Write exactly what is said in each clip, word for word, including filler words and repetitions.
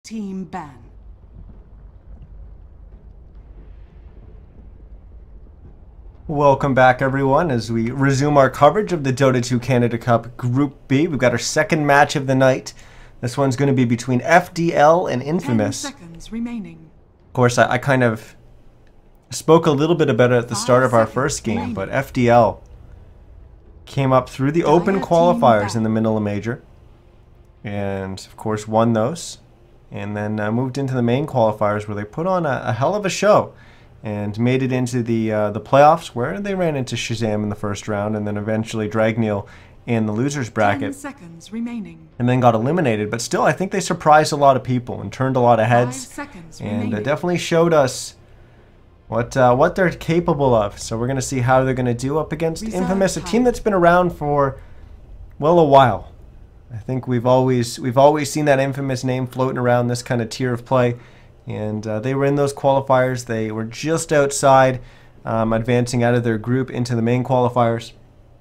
Team ban. Welcome back, everyone, as we resume our coverage of the Dota two Canada Cup Group B. We've got our second match of the night. This one's going to be between F D L and Infamous. Ten seconds remaining. Of course, I, I kind of spoke a little bit about it at the Five start of our seconds first game, remaining. but F D L came up through the open Dire team qualifiers back. in the Manila Major, and of course won those, and then uh, moved into the main qualifiers where they put on a, a hell of a show and made it into the uh, the playoffs, where they ran into Shazam in the first round, and then eventually Dragneel in the losers Ten bracket, seconds remaining. and then got eliminated. But still, I think they surprised a lot of people and turned a lot of Five heads, seconds and remaining. uh, definitely showed us what uh, what they're capable of. So we're going to see how they're going to do up against Reserve Infamous, a time. team that's been around for, well, a while. I think we've always we've always seen that Infamous name floating around this kind of tier of play, and uh, they were in those qualifiers. They were just outside, um, advancing out of their group into the main qualifiers.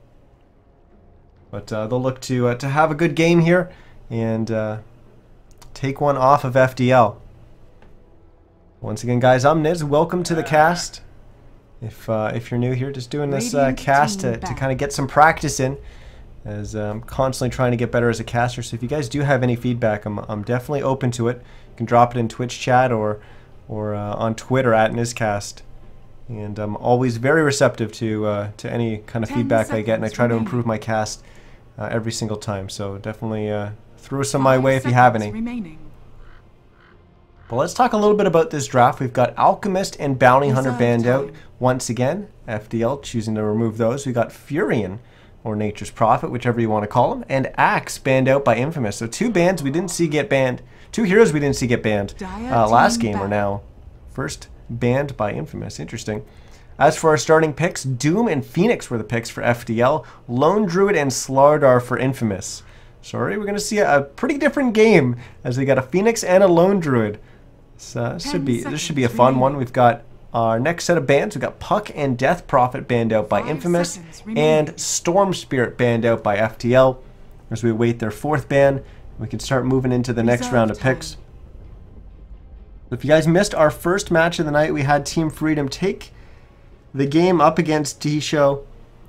But uh, they'll look to uh, to have a good game here and uh, take one off of F D L. Once again, guys, I'm Niz. Welcome to the cast. If uh, if you're new here, just doing this uh, Radiant cast team to, to back. kind of get some practice in, as I'm constantly trying to get better as a caster. So if you guys do have any feedback, I'm I'm definitely open to it. You can drop it in Twitch chat or or uh, on Twitter at NizCast. And I'm always very receptive to uh, to any kind of Ten feedback I get, and I seconds try to remaining. improve my cast uh, every single time. So definitely uh, throw some my Five way if you have seconds any. remaining. But let's talk a little bit about this draft. We've got Alchemist and Bounty Hunter Reserve banned time. out once again. F D L choosing to remove those. We got Furion, or Nature's Prophet, whichever you want to call him, and Axe banned out by Infamous. So two bans we didn't see get banned. Two heroes we didn't see get banned Dire uh, last team game are back. now first banned by Infamous. Interesting. As for our starting picks, Doom and Phoenix were the picks for F D L. Lone Druid and Slardar for Infamous. Sorry, we're going to see a, a pretty different game as we got a Phoenix and a Lone Druid. So uh, Ten should be this should be a seconds fun remaining. one. We've got our next set of bans. We've got Puck and Death Prophet banned out by Five Infamous, seconds remaining. and Storm Spirit banned out by F T L. As we await their fourth ban, we can start moving into the next Reserve round of time. picks. If you guys missed our first match of the night, we had Team Freedom take the game up against T-Show.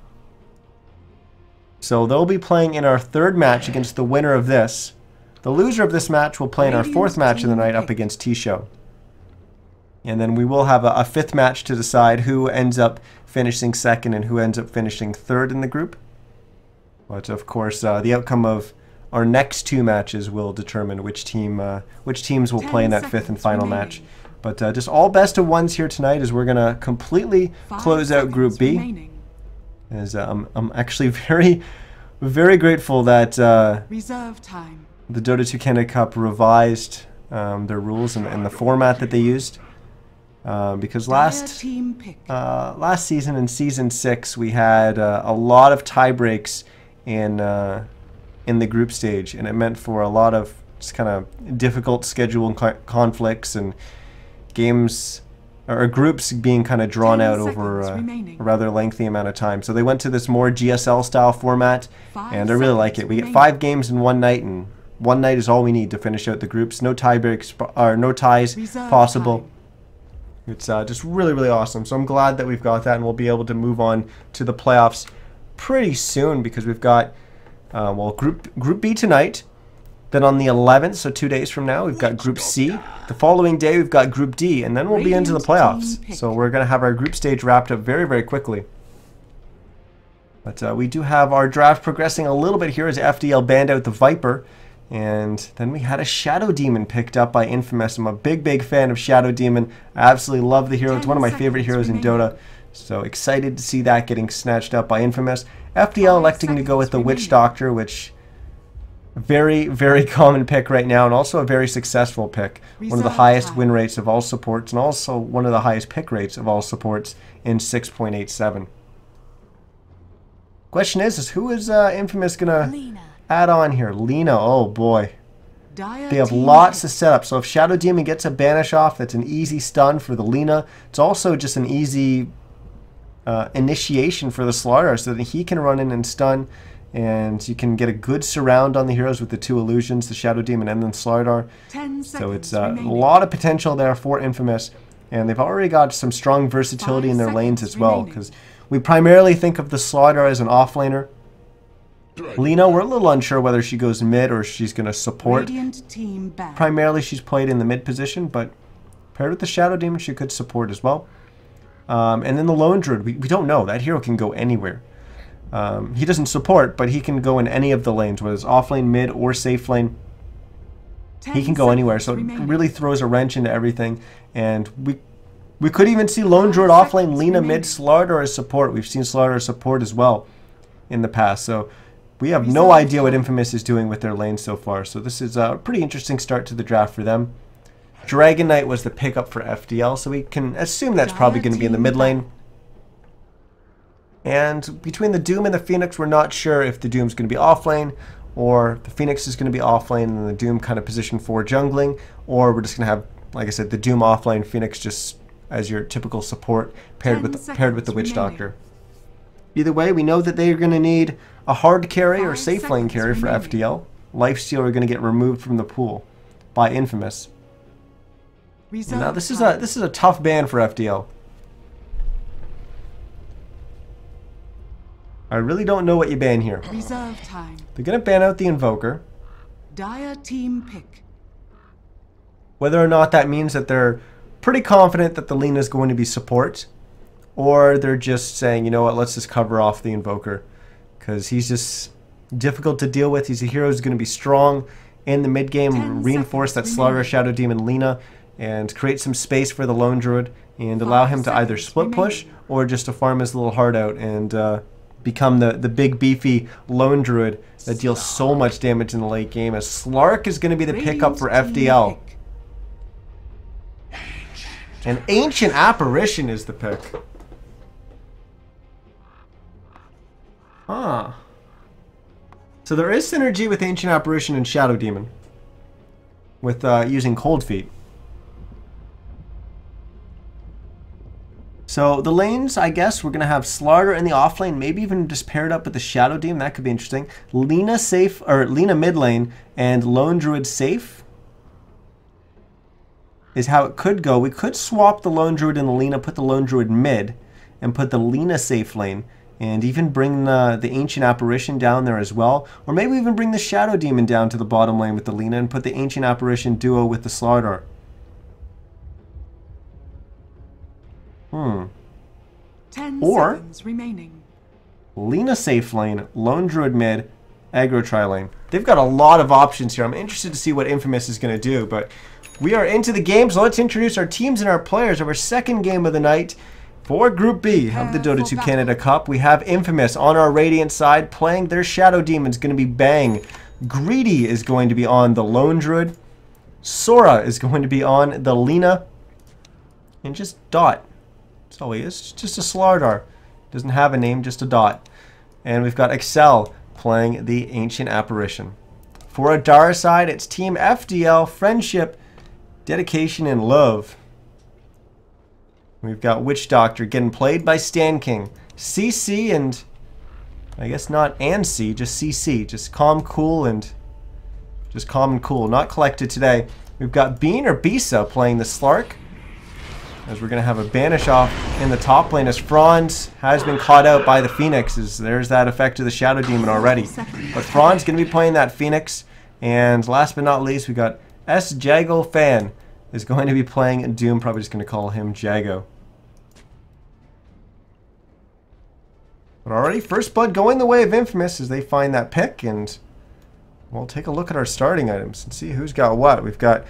So they'll be playing in our third match against the winner of this. The loser of this match will play in our fourth Radiant's match of the team night up pick. against T-Show. And then we will have a, a fifth match to decide who ends up finishing second and who ends up finishing third in the group. But of course, uh, the outcome of our next two matches will determine which team, uh, which teams will Ten play in that fifth and seconds final remaining. match. But uh, just all best of ones here tonight, as we're gonna completely Five close out Group seconds B. remaining. As uh, I'm, I'm actually very, very grateful that uh, Reserve time. the Dota two Canada Cup revised um, their rules and, and the format that they used. Um, because Dire last team pick. uh, last season, in season six, we had uh, a lot of tie breaks in uh, in the group stage, and it meant for a lot of just kind of difficult schedule co conflicts and games or groups being kind of drawn Ten out over seconds uh, remaining. a rather lengthy amount of time. So they went to this more G S L style format, Five and I really like it. seconds We get remaining. five games in one night, and one night is all we need to finish out the groups. No tie breaks or no ties Reserve possible. time. It's uh, just really, really awesome. So I'm glad that we've got that, and we'll be able to move on to the playoffs pretty soon, because we've got, uh, well, Group Group B tonight. Then on the eleventh, so two days from now, we've got Group C. The following day, we've got Group D, and then we'll be into the Radiant team playoffs. pick. So we're going to have our group stage wrapped up very, very quickly. But uh, we do have our draft progressing a little bit here as F D L banned out the Viper. And then we had a Shadow Demon picked up by Infamous. I'm a big, big fan of Shadow Demon. I absolutely love the hero. It's one of my favorite heroes in Dota. So excited to see that getting snatched up by Infamous. F D L Five electing to go with the seconds Witch remaining. Doctor, which very, very common pick right now, and also a very successful pick. One of the Reserve highest time. win rates of all supports, and also one of the highest pick rates of all supports in six point eight seven. Question is, is who is uh, Infamous gonna Lena. add on here? Lena, oh boy. Dire They have team lots pick. of setups. So if Shadow Demon gets a banish off, that's an easy stun for the Lena. It's also just an easy uh, initiation for the Slardar, so that he can run in and stun and you can get a good surround on the heroes with the two illusions, the Shadow Demon and then Slardar. Ten So it's seconds uh, a remaining. lot of potential there for Infamous, and they've already got some strong versatility Five in their lanes seconds as well, remaining. because we primarily think of the Slardar as an offlaner. Lina, we're a little unsure whether she goes mid or she's going to support. Radiant team back. Primarily she's played in the mid position, but paired with the Shadow Demon she could support as well. Um, and then the Lone Druid, we, we don't know. That hero can go anywhere. Um, he doesn't support, but he can go in any of the lanes, whether it's off lane, mid, or safe lane. Ten He can go anywhere, so it seconds remaining. really throws a wrench into everything. And we we could even see Lone Druid off lane, seconds Lina remaining. mid, Slardar as support. We've seen Slardar as support as well in the past. So we have no Reserve idea what time. Infamous is doing with their lane so far. So this is a pretty interesting start to the draft for them. Dragon Knight was the pickup for F D L, so we can assume that's probably going to be in the mid lane. And between the Doom and the Phoenix, we're not sure if the Doom's going to be off lane, or the Phoenix is going to be off lane and the Doom kind of position for jungling, or we're just going to have, like I said, the Doom off lane, Phoenix just as your typical support paired Ten with paired with the seconds Witch remaining. Doctor. Either way, we know that they're going to need a hard carry or Five safe lane seconds carry for remaining. F D L. Lifesteal are going to get removed from the pool by Infamous. Reserve Now this is time. a this is a tough ban for F D L. I really don't know what you ban here. Reserve time. They're going to ban out the Invoker. Dire team pick. Whether or not that means that they're pretty confident that the Lina is going to be support, or they're just saying, you know what, let's just cover off the Invoker, because he's just difficult to deal with. He's a hero who's going to be strong in the mid game, Ten reinforce that seconds Slardar, remaining. Shadow Demon, Lina, and create some space for the Lone Druid, and allow Five him to either seconds split push remaining. or just to farm his little heart out and uh, become the, the big beefy Lone Druid that deals so much damage in the late game, as Slark is going to be the pickup Radiant for F D team L. pick. And Ancient Apparition is the pick. Huh. So there is synergy with Ancient Apparition and Shadow Demon with uh, using Cold Feet. So the lanes, I guess, we're going to have Slardar in the off lane, maybe even just paired up with the Shadow Demon. That could be interesting. Lina safe, or Lina mid lane, and Lone Druid safe is how it could go. We could swap the Lone Druid and the Lina, put the Lone Druid mid, and put the Lina safe lane, and even bring the, the Ancient Apparition down there as well. Or maybe even bring the Shadow Demon down to the bottom lane with the Lina and put the Ancient Apparition duo with the Slardar. Hmm. Ten Or- seconds remaining. Lina safe lane, Lone Druid mid, aggro tri lane. They've got a lot of options here. I'm interested to see what Infamous is going to do, but we are into the game, so let's introduce our teams and our players of our second game of the night for Group B of the Dota two Canada Cup. We have Infamous on our Radiant side playing their Shadow Demons, going to be Bang. Greedy is going to be on the Lone Druid. Sora is going to be on the Lina. And just Dot. That's all he is. Just a Slardar. Doesn't have a name, just a dot. And we've got Excel playing the Ancient Apparition. For our Dara side, it's Team F D L, Friendship, Dedication, and Love. We've got Witch Doctor getting played by Stan King. C C and, I guess not and C, just C C. Just calm, cool, and just calm and cool. Not collected today. We've got Bean or Bisa playing the Slark, as we're going to have a banish off in the top lane, as Franz has been caught out by the Phoenixes. There's that effect of the Shadow Demon already. But Franz going to be playing that Phoenix. And last but not least, we got S. Jago Fan is going to be playing Doom. Probably just going to call him Jago. But already, first blood going the way of Infamous as they find that pick. And we'll take a look at our starting items and see who's got what. We've got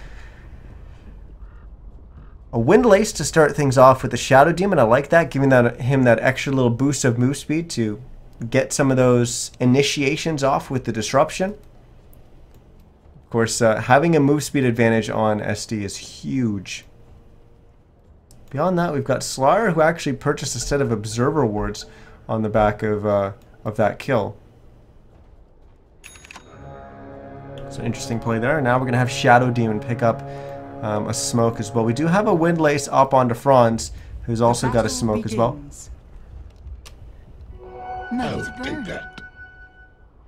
a Windlace to start things off with the Shadow Demon. I like that, giving that him that extra little boost of move speed to get some of those initiations off with the Disruption. Of course, uh, having a move speed advantage on S D is huge. Beyond that, we've got Slardar, who actually purchased a set of Observer Wards on the back of, uh, of that kill. So interesting play there. Now we're going to have Shadow Demon pick up Um, a smoke as well. We do have a Windlace up onto Franz, who's also got a smoke as well. Begins. Money to burn.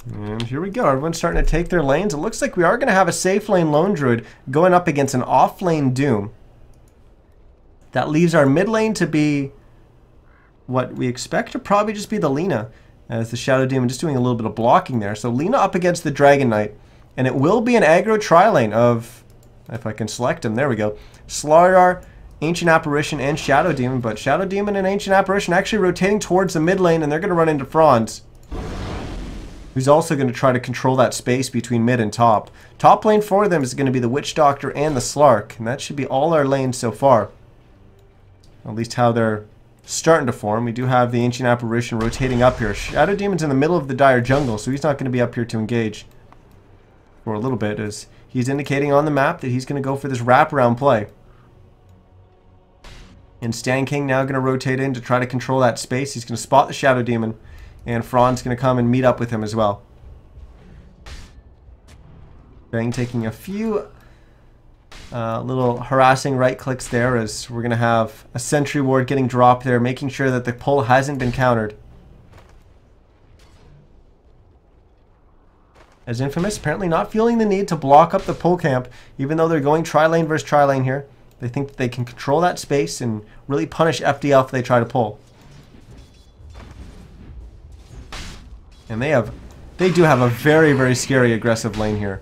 And here we go. Everyone's starting to take their lanes. It looks like we are going to have a safe lane Lone Druid going up against an off lane Doom. That leaves our mid lane to be what we expect to probably just be the Lina, as the Shadow Demon just doing a little bit of blocking there. So Lina up against the Dragon Knight. And it will be an aggro tri-lane of, if I can select him, there we go. Slardar, Ancient Apparition, and Shadow Demon. But Shadow Demon and Ancient Apparition actually rotating towards the mid lane, and they're going to run into Franz, who's also going to try to control that space between mid and top. Top lane for them is going to be the Witch Doctor and the Slark, and that should be all our lanes so far. At least how they're starting to form. We do have the Ancient Apparition rotating up here. Shadow Demon's in the middle of the dire jungle, so he's not going to be up here to engage for a little bit, as he's indicating on the map that he's going to go for this wraparound play. And Stan King now going to rotate in to try to control that space. He's going to spot the Shadow Demon, and Franz going to come and meet up with him as well. Bang taking a few uh, little harassing right clicks there, as we're going to have a Sentry Ward getting dropped there, making sure that the pull hasn't been countered. As Infamous apparently not feeling the need to block up the pull camp, even though they're going tri-lane versus tri-lane here. They think that they can control that space and really punish F D L if they try to pull. And they have, they do have a very, very scary aggressive lane here.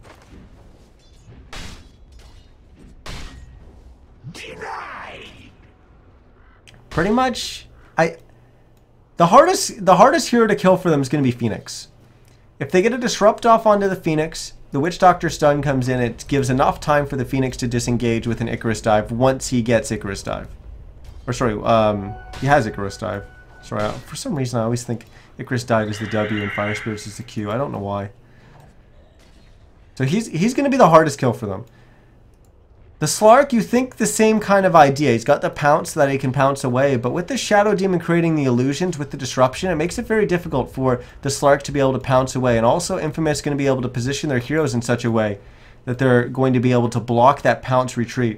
Denied. Pretty much, I, the hardest, the hardest hero to kill for them is going to be Phoenix. If they get a disrupt off onto the Phoenix, the Witch Doctor stun comes in, it gives enough time for the Phoenix to disengage with an Icarus Dive once he gets Icarus Dive. Or sorry, um, he has Icarus Dive. Sorry, for some reason I always think Icarus Dive is the W and Fire Spirits is the Q. I don't know why. So he's, he's going to be the hardest kill for them. The Slark, you think the same kind of idea. He's got the pounce so that he can pounce away, but with the Shadow Demon creating the illusions with the disruption, it makes it very difficult for the Slark to be able to pounce away. And also Infamous is going to be able to position their heroes in such a way that they're going to be able to block that pounce retreat.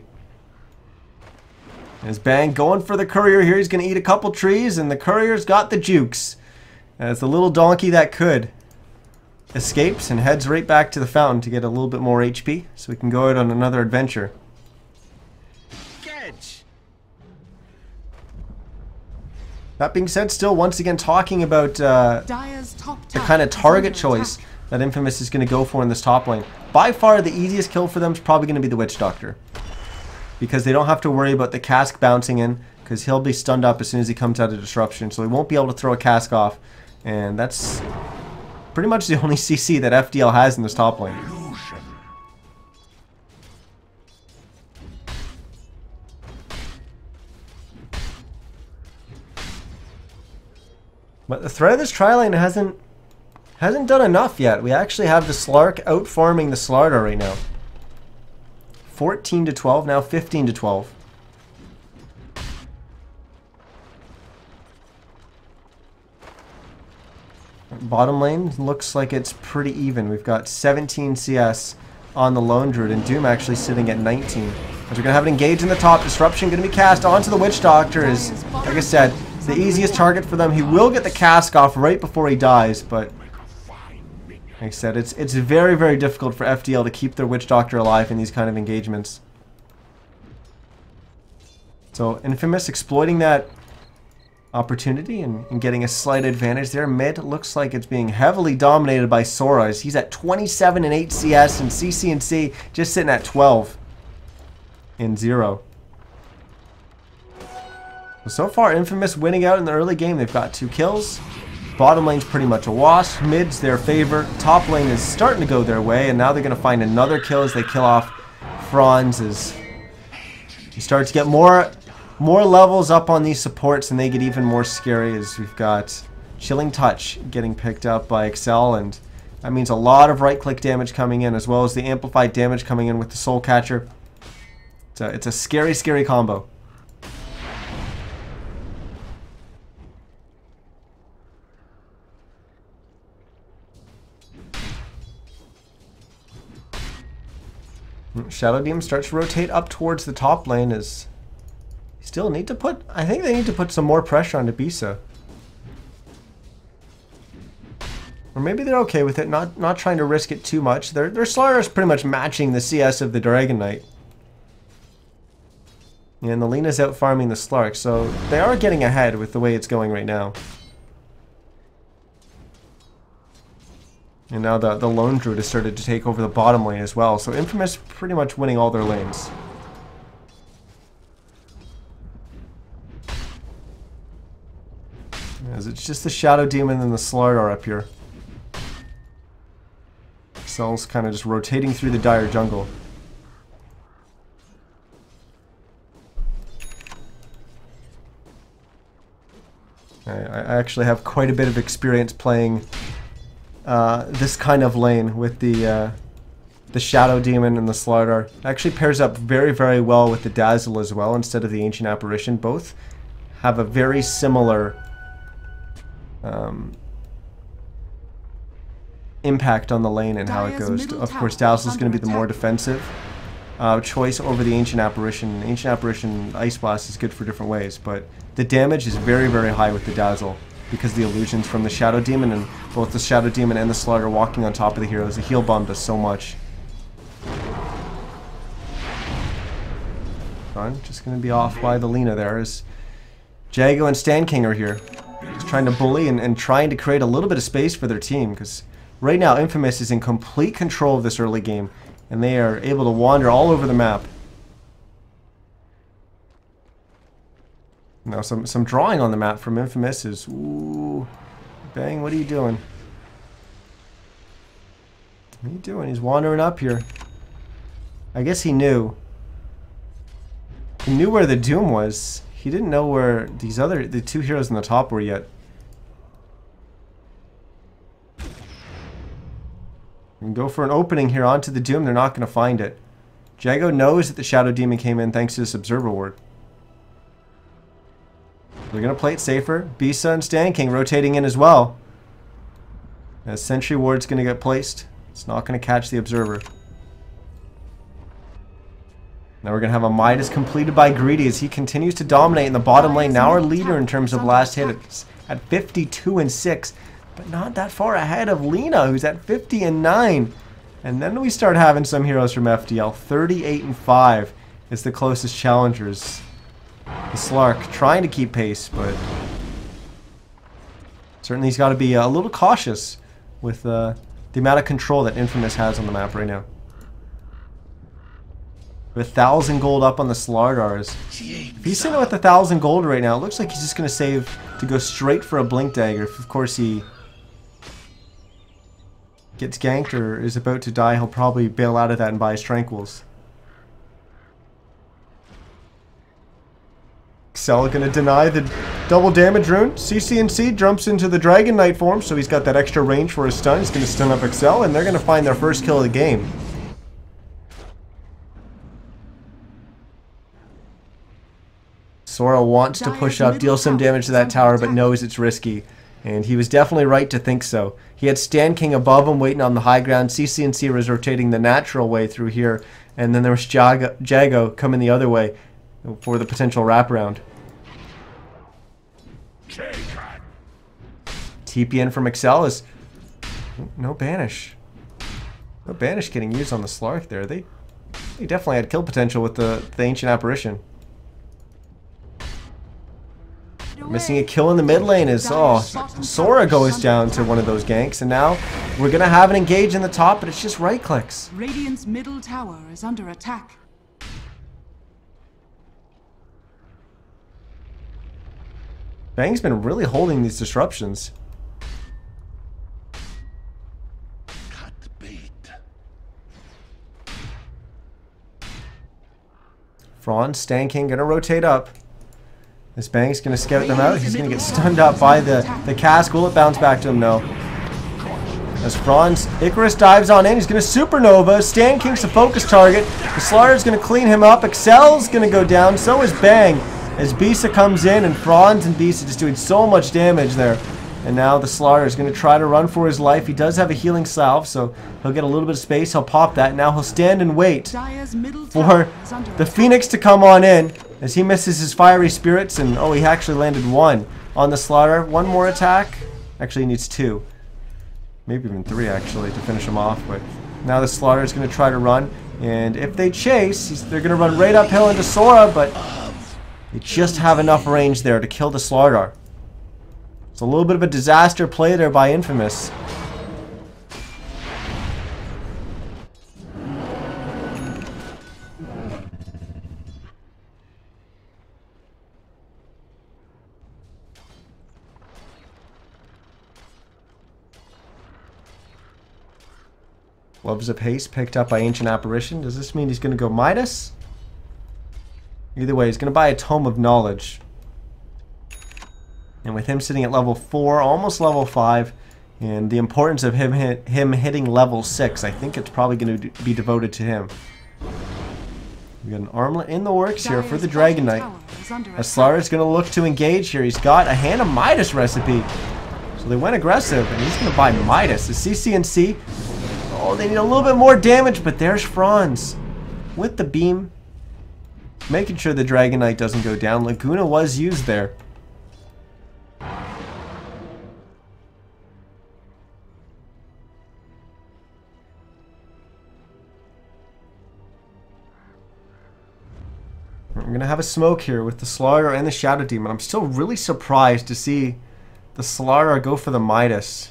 As Bang going for the Courier here, he's going to eat a couple trees, and the Courier's got the jukes. As the little donkey that could escapes and heads right back to the fountain to get a little bit more H P, so we can go out on another adventure. That being said, still once again talking about uh, the kind of target choice that Infamous is going to go for in this top lane. By far the easiest kill for them is probably going to be the Witch Doctor, because they don't have to worry about the cask bouncing in, because he'll be stunned up as soon as he comes out of disruption, so he won't be able to throw a cask off, and that's pretty much the only C C that F D L has in this top lane. But the threat of this tri-lane hasn't hasn't done enough yet. We actually have the Slark out-farming the Slardar right now. fourteen to twelve, now fifteen to twelve. Bottom lane looks like it's pretty even. We've got seventeen C S on the Lone Druid, and Doom actually sitting at nineteen. As we're going to have it engage in the top. Disruption going to be cast onto the Witch Doctor. Is, like I said, it's the easiest target for them. He will get the cask off right before he dies, but like I said, it's it's very, very difficult for F D L to keep their Witch Doctor alive in these kind of engagements. So Infamous exploiting that opportunity and, and getting a slight advantage there. Mid looks like it's being heavily dominated by Sora, as he's at twenty-seven and eight C S, and C C and C just sitting at twelve and zero. So far, Infamous winning out in the early game. They've got two kills. Bottom lane's pretty much a wash. Mid's their favor. Top lane is starting to go their way, and now they're going to find another kill as they kill off Franz. As you start to get more, more levels up on these supports, and they get even more scary, as we've got Chilling Touch getting picked up by Excel, and that means a lot of right-click damage coming in, as well as the amplified damage coming in with the Soul Catcher. It's a, it's a scary, scary combo. Shadow Demon starts to rotate up towards the top lane. As still need to put, I think they need to put some more pressure on Bisa. Or maybe they're okay with it, not not trying to risk it too much. Their, their Slaughter is pretty much matching the C S of the Dragon Knight. And the Lena's out farming the Slark, so they are getting ahead with the way it's going right now. And now the, the Lone Druid has started to take over the bottom lane as well, so Infamous pretty much winning all their lanes. As it's just the Shadow Demon and the Slardar up here. Cell's kind of just rotating through the dire jungle. I, I actually have quite a bit of experience playing uh, this kind of lane with the uh, the Shadow Demon and the Slardar. It actually pairs up very, very well with the Dazzle as well instead of the Ancient Apparition. Both have a very similar Um, impact on the lane and how it goes. Of course, Dazzle is going to be the more defensive uh, choice over the Ancient Apparition. Ancient Apparition Ice Blast is good for different ways, but the damage is very, very high with the Dazzle because the illusions from the Shadow Demon, and both the Shadow Demon and the Slaughter walking on top of the heroes. The heal bomb does so much. Fun, just going to be off by the Lena there as Jago and Stan King are here. Just trying to bully and, and trying to create a little bit of space for their team, because right now Infamous is in complete control of this early game and they are able to wander all over the map. Now some, some drawing on the map from Infamous is, ooh, Bang, what are you doing? What are you doing? He's wandering up here. I guess he knew. He knew where the Doom was. He didn't know where these other, the two heroes in the top were yet. We can go for an opening here onto the Doom. They're not going to find it. Jago knows that the Shadow Demon came in thanks to this Observer Ward. They're going to play it safer. Bisa and Stan King rotating in as well. As Sentry Ward's going to get placed. It's not going to catch the Observer. Now we're going to have a Midas completed by Greedy as he continues to dominate in the bottom lane. Now our leader in terms of last hit at fifty-two and six, but not that far ahead of Lena, who's at fifty and nine. And then we start having some heroes from F D L. thirty-eight and five is the closest challengers. The Slark trying to keep pace, but certainly he's got to be a little cautious with uh, the amount of control that Infamous has on the map right now. With a thousand gold up on the Slardars. If he's sitting with a thousand gold right now, it looks like he's just going to save to go straight for a Blink Dagger. If, of course, he gets ganked or is about to die, he'll probably bail out of that and buy his Tranquils. Excel going to deny the double damage rune. C C N C jumps into the Dragon Knight form, so he's got that extra range for his stun. He's going to stun up Excel, and they're going to find their first kill of the game. Sora wants to push up, deal some damage to that tower, but knows it's risky. And he was definitely right to think so. He had Stan King above him waiting on the high ground. C C N C was rotating the natural way through here. And then there was Jago, Jago coming the other way for the potential wraparound. T P in from Excel is... No Banish. No Banish getting used on the Slark there. They, they definitely had kill potential with the, the Ancient Apparition. Missing a kill in the mid lane is, oh, Sora goes down to one of those ganks, and now we're going to have an engage in the top, but it's just right clicks. Radiant's middle tower is under attack. Bang's been really holding these disruptions. Cut bait. Franz, Stan King going to rotate up. This Bang's going to scout them out. He's going to get stunned up by the, the cask. Will it bounce back to him? No. As Franz, Icarus dives on in. He's going to supernova. Stan King's the focus target. The Slardar's going to clean him up. Excel's going to go down. So is Bang. As Bisa comes in, and Franz and Bisa just doing so much damage there. And now the Slardar is going to try to run for his life. He does have a healing salve, so he'll get a little bit of space. He'll pop that. Now he'll stand and wait for the Phoenix to come on in as he misses his fiery spirits. And oh, he actually landed one on the Slardar. One more attack. Actually, he needs two. Maybe even three, actually, to finish him off. But now the Slaughter is going to try to run. And if they chase, he's, they're going to run right uphill into Sora, but they just have enough range there to kill the Slaughter. It's a little bit of a disaster play there by Infamous. Gloves of Haste picked up by Ancient Apparition. Does this mean he's going to go Midas? Either way, he's going to buy a Tome of Knowledge. And with him sitting at level four, almost level five, and the importance of him hit, him hitting level six, I think it's probably going to be devoted to him. We got an armlet in the works here for the Dragon Knight. Aslar is going to look to engage here. He's got a Hand of Midas recipe. So they went aggressive, and he's going to buy Midas. The C C N C... Oh, they need a little bit more damage, but there's Franz with the beam, making sure the Dragon Knight doesn't go down. Laguna was used there. We're going to have a smoke here with the Slaughter and the Shadow Demon. I'm still really surprised to see the Slaughter go for the Midas.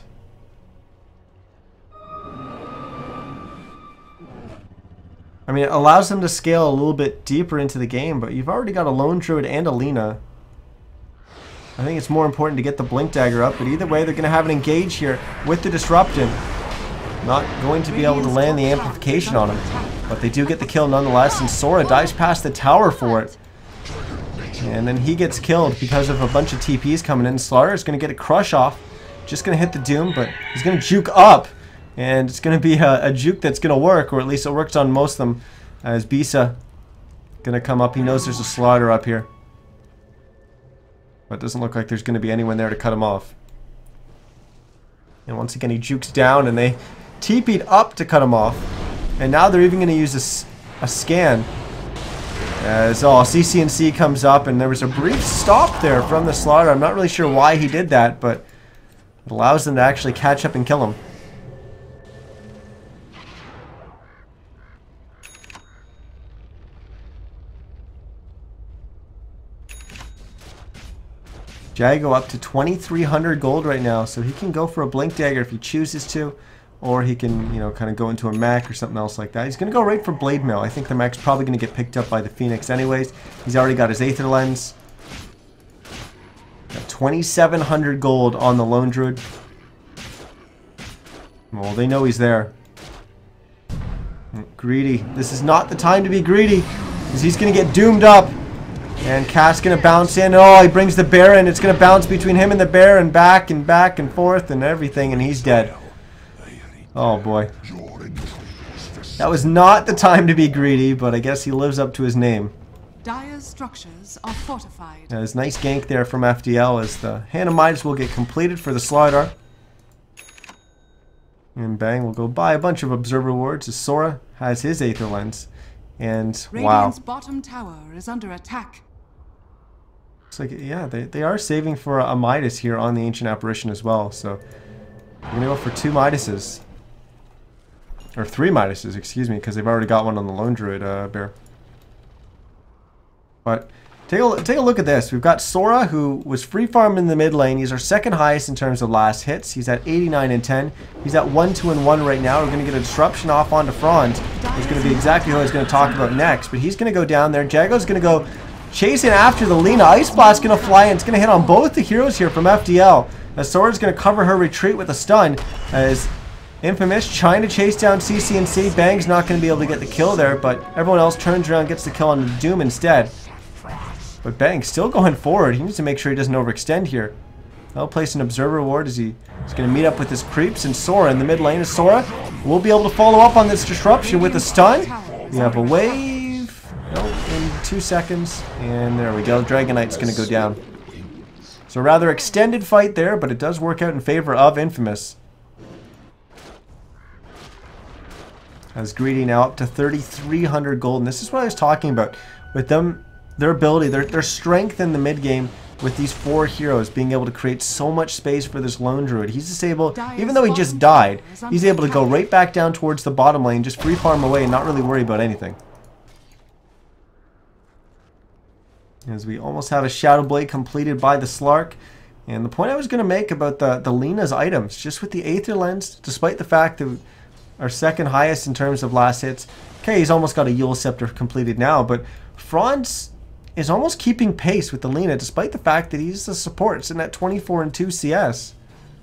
I mean, it allows them to scale a little bit deeper into the game, but you've already got a Lone Druid and a Lina. I think it's more important to get the Blink Dagger up, but either way, they're going to have an engage here with the Disruption. Not going to be able to land the Amplification on him, but they do get the kill nonetheless, and Sora dives past the tower for it. And then he gets killed because of a bunch of T Ps coming in. Slaughter is going to get a Crush off, just going to hit the Doom, but he's going to juke up. And it's going to be a, a juke that's going to work, or at least it works on most of them. As Bisa going to come up. He knows there's a Slaughter up here. But it doesn't look like there's going to be anyone there to cut him off. And once again, he jukes down, and they T P'd up to cut him off. And now they're even going to use a, a scan. As oh, C C N C comes up, and there was a brief stop there from the Slaughter. I'm not really sure why he did that, but it allows them to actually catch up and kill him. Jago up to twenty-three hundred gold right now, so he can go for a Blink Dagger if he chooses to, or he can, you know, kind of go into a mech or something else like that. He's going to go right for Blade Mail. I think the mech's probably going to get picked up by the Phoenix anyways. He's already got his Aether Lens. Got twenty-seven hundred gold on the Lone Druid. Well, they know he's there. Greedy. This is not the time to be greedy, because he's going to get doomed up. And Cass going to bounce in. Oh, he brings the bear in. It's going to bounce between him and the bear and back and back and forth and everything, and he's dead. Oh, boy. That was not the time to be greedy, but I guess he lives up to his name. Dire's structures are fortified. There's nice gank there from F D L as the Hand of Midas will get completed for the Slaughter. And bang, we'll go buy a bunch of Observer Wards as Sora has his Aether Lens. And wow. Radiant's bottom tower is under attack. Looks like, yeah, they, they are saving for a Midas here on the Ancient Apparition as well. So we're going to go for two Midases. Or three Midases, excuse me, because they've already got one on the Lone Druid uh, bear. But take a, take a look at this. We've got Sora, who was free farm in the mid lane. He's our second highest in terms of last hits. He's at eighty-nine and ten. He's at one two and one right now. We're going to get a disruption off onto Franz. It's going to be exactly who I was going to talk about next. But he's going to go down there. Jago's going to go chasing after the Lina. Ice Blast's going to fly in. It's going to hit on both the heroes here from F D L. As Sora's going to cover her retreat with a stun. As Infamous trying to chase down C C N C. Bang's not going to be able to get the kill there. But everyone else turns around and gets the kill on the Doom instead. But Bang still going forward. He needs to make sure he doesn't overextend here. I'll place an Observer Ward as he is going to meet up with his creeps. And Sora in the mid lane. Sora will be able to follow up on this disruption with a stun. We have a wave. Nope, in two seconds. And there we go. Dragon Knight's going to go down. So a rather extended fight there, but it does work out in favor of Infamous. As Greedy now up to thirty-three hundred gold. And this is what I was talking about. With them, their ability, their, their strength in the mid game with these four heroes being able to create so much space for this lone druid. He's just able, Dire's even though he just bottom died, tower is he's under able to go attack. right back down towards the bottom lane, just free farm away and not really worry about anything. As we almost have a Shadow Blade completed by the Slark. And the point I was going to make about the, the Lena's items, just with the Aether Lens, despite the fact that our second highest in terms of last hits. Okay, he's almost got a Yule Scepter completed now, but Franz is almost keeping pace with the Lena, despite the fact that he's the support, sitting at twenty-four and two C S.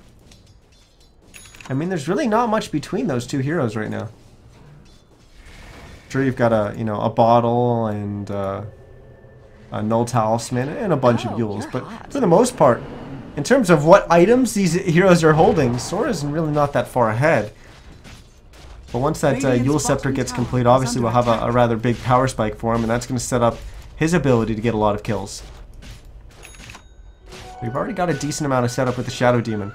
I mean, there's really not much between those two heroes right now. Sure, you've got a, you know, a bottle and uh, a null talisman and a bunch Oh, of Yules, you're but hot. for the most part, in terms of what items these heroes are holding, Sora's really not that far ahead. But once that uh, Radiant's Yule Scepter bottom gets tower complete, is obviously we'll under have a, a attack. rather big power spike for him, and that's going to set up his ability to get a lot of kills. We've already got a decent amount of setup with the Shadow Demon.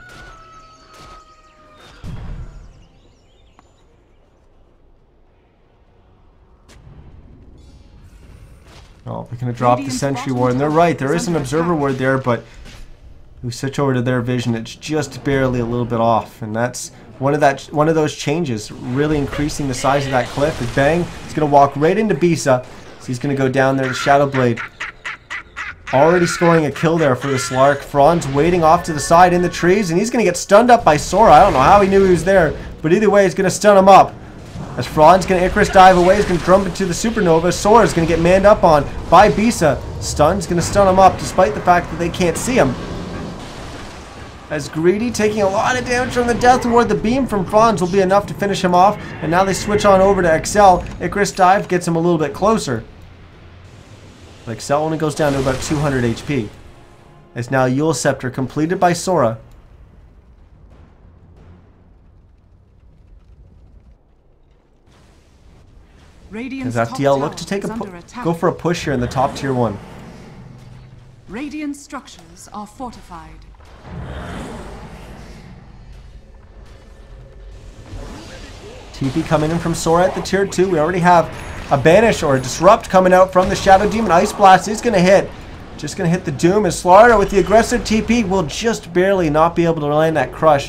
Oh, we're going to drop the Radiant's Sentry bottom Ward, and they're tower right, there is is an under Observer attack. Ward there, but we switch over to their vision, it's just barely a little bit off, and that's one of that one of those changes, really increasing the size of that cliff. Is Bang, he's going to walk right into Bisa, so he's going to go down there to Shadow Blade. Already scoring a kill there for the Slark. Franz waiting off to the side in the trees, and he's going to get stunned up by Sora. I don't know how he knew he was there, but either way, he's going to stun him up. As Franz going to Icarus dive away, he's going to jump into the Supernova. Sora's going to get manned up on by Bisa. Stun's going to stun him up, despite the fact that they can't see him. As Greedy taking a lot of damage from the Death Ward, the beam from Franz will be enough to finish him off. And now they switch on over to Excel. Icarus dive gets him a little bit closer. But Excel only goes down to about two hundred H P. It's now Yule Scepter completed by Sora. Radiant's As top F D L tower look to take is a pu under attack. go for a push here in the top tier one. Radiant structures are fortified. T P coming in from Sora at the tier two. We already have a Banish or a Disrupt coming out from the Shadow Demon. Ice Blast is going to hit. Just going to hit the Doom. And Slaughter with the aggressive T P will just barely not be able to land that Crush.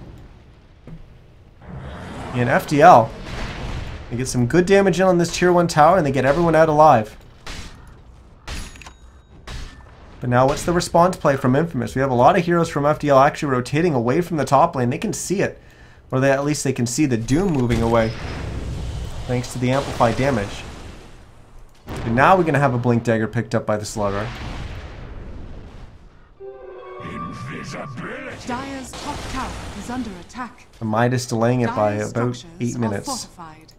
In F D L, they get some good damage in on this tier one tower, and they get everyone out alive. But now what's the response play from Infamous? We have a lot of heroes from F D L actually rotating away from the top lane. They can see it. Or they, at least they can see the Doom moving away. Thanks to the amplified damage. And now we're going to have a Blink Dagger picked up by the Slaughter. Invisibility. Dire's top tower is under attack. The Midas delaying it by Dire's about structures eight are minutes. fortified.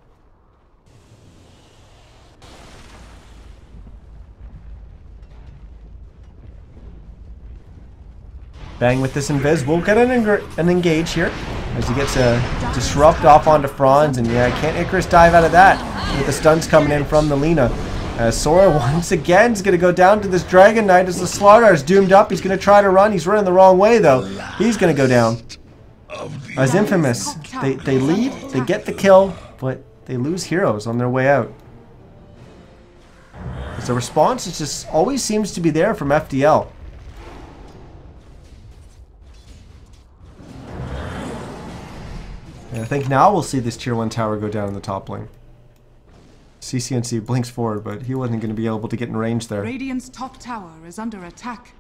Bang with this Invis. We'll get an, eng an engage here. As he gets a Disrupt off onto Franz. And yeah, can't Icarus dive out of that. With the stuns coming in from the Lena. As Sora once again is going to go down to this Dragon Knight as the Slaughter is doomed up. He's going to try to run. He's running the wrong way though. He's going to go down. As Infamous, they, they lead, they get the kill, but they lose heroes on their way out. As the response is just always seems to be there from F D L. And I think now we'll see this tier one tower go down in the top lane. C C N C blinks forward, but he wasn't going to be able to get in range there. Radiant's top tower is under attack.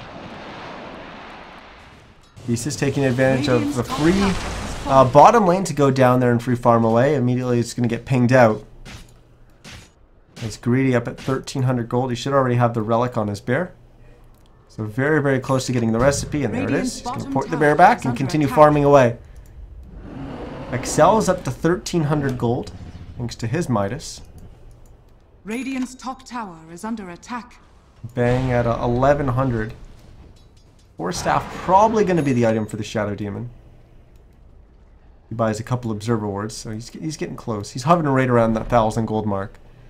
Beast taking advantage of the Radiant's top free tower is uh, fortified. bottom lane to go down there and free farm away. Immediately it's going to get pinged out. It's Greedy up at thirteen hundred gold. He should already have the relic on his bear. So very, very close to getting the recipe, and there it Radiant's is. He's going to bottom port the tower bear back is and under continue attack. farming away. Excel is up to thirteen hundred gold, thanks to his Midas. Radiant's top tower is under attack. Bang at uh, eleven hundred. Four staff probably going to be the item for the Shadow Demon. He buys a couple Observer Wards, so he's, he's getting close. He's hovering right around that one thousand gold mark.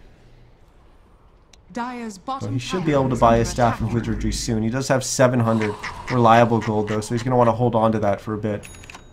Dire's bottom So he should tower be able to is buy under a Staff of attack. Wizardry soon. He does have seven hundred reliable gold though, so he's going to want to hold on to that for a bit.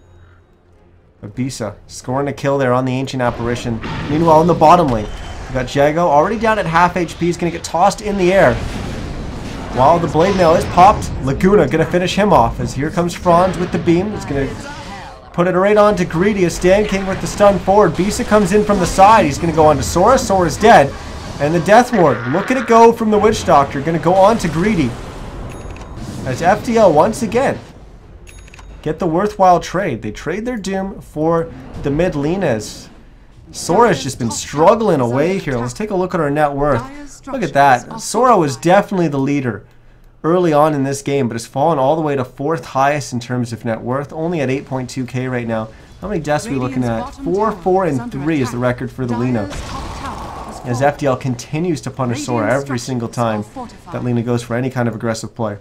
Abisa scoring a kill there on the Ancient Apparition. Meanwhile, in the bottom lane, we got Jago already down at half H P. He's going to get tossed in the air. while the blade mail is popped, Laguna gonna finish him off as here comes Franz with the beam. He's gonna put it right on to Greedy as Stan King with the stun forward. Bisa comes in from the side. He's gonna go on to Sora. Sora's dead. And the Death Ward, look at it go from the Witch Doctor. Gonna go on to Greedy. As F D L once again get the worthwhile trade. They trade their Doom for the mid Linas. Sora's just been struggling away here. Let's take a look at our net worth. Look at that. Sora was definitely the leader early on in this game, but has fallen all the way to fourth highest in terms of net worth, only at eight point two K right now. How many deaths are we looking at? four, four, and three is the record for the Lina. As F D L continues to punish Sora every single time that Lina goes for any kind of aggressive play.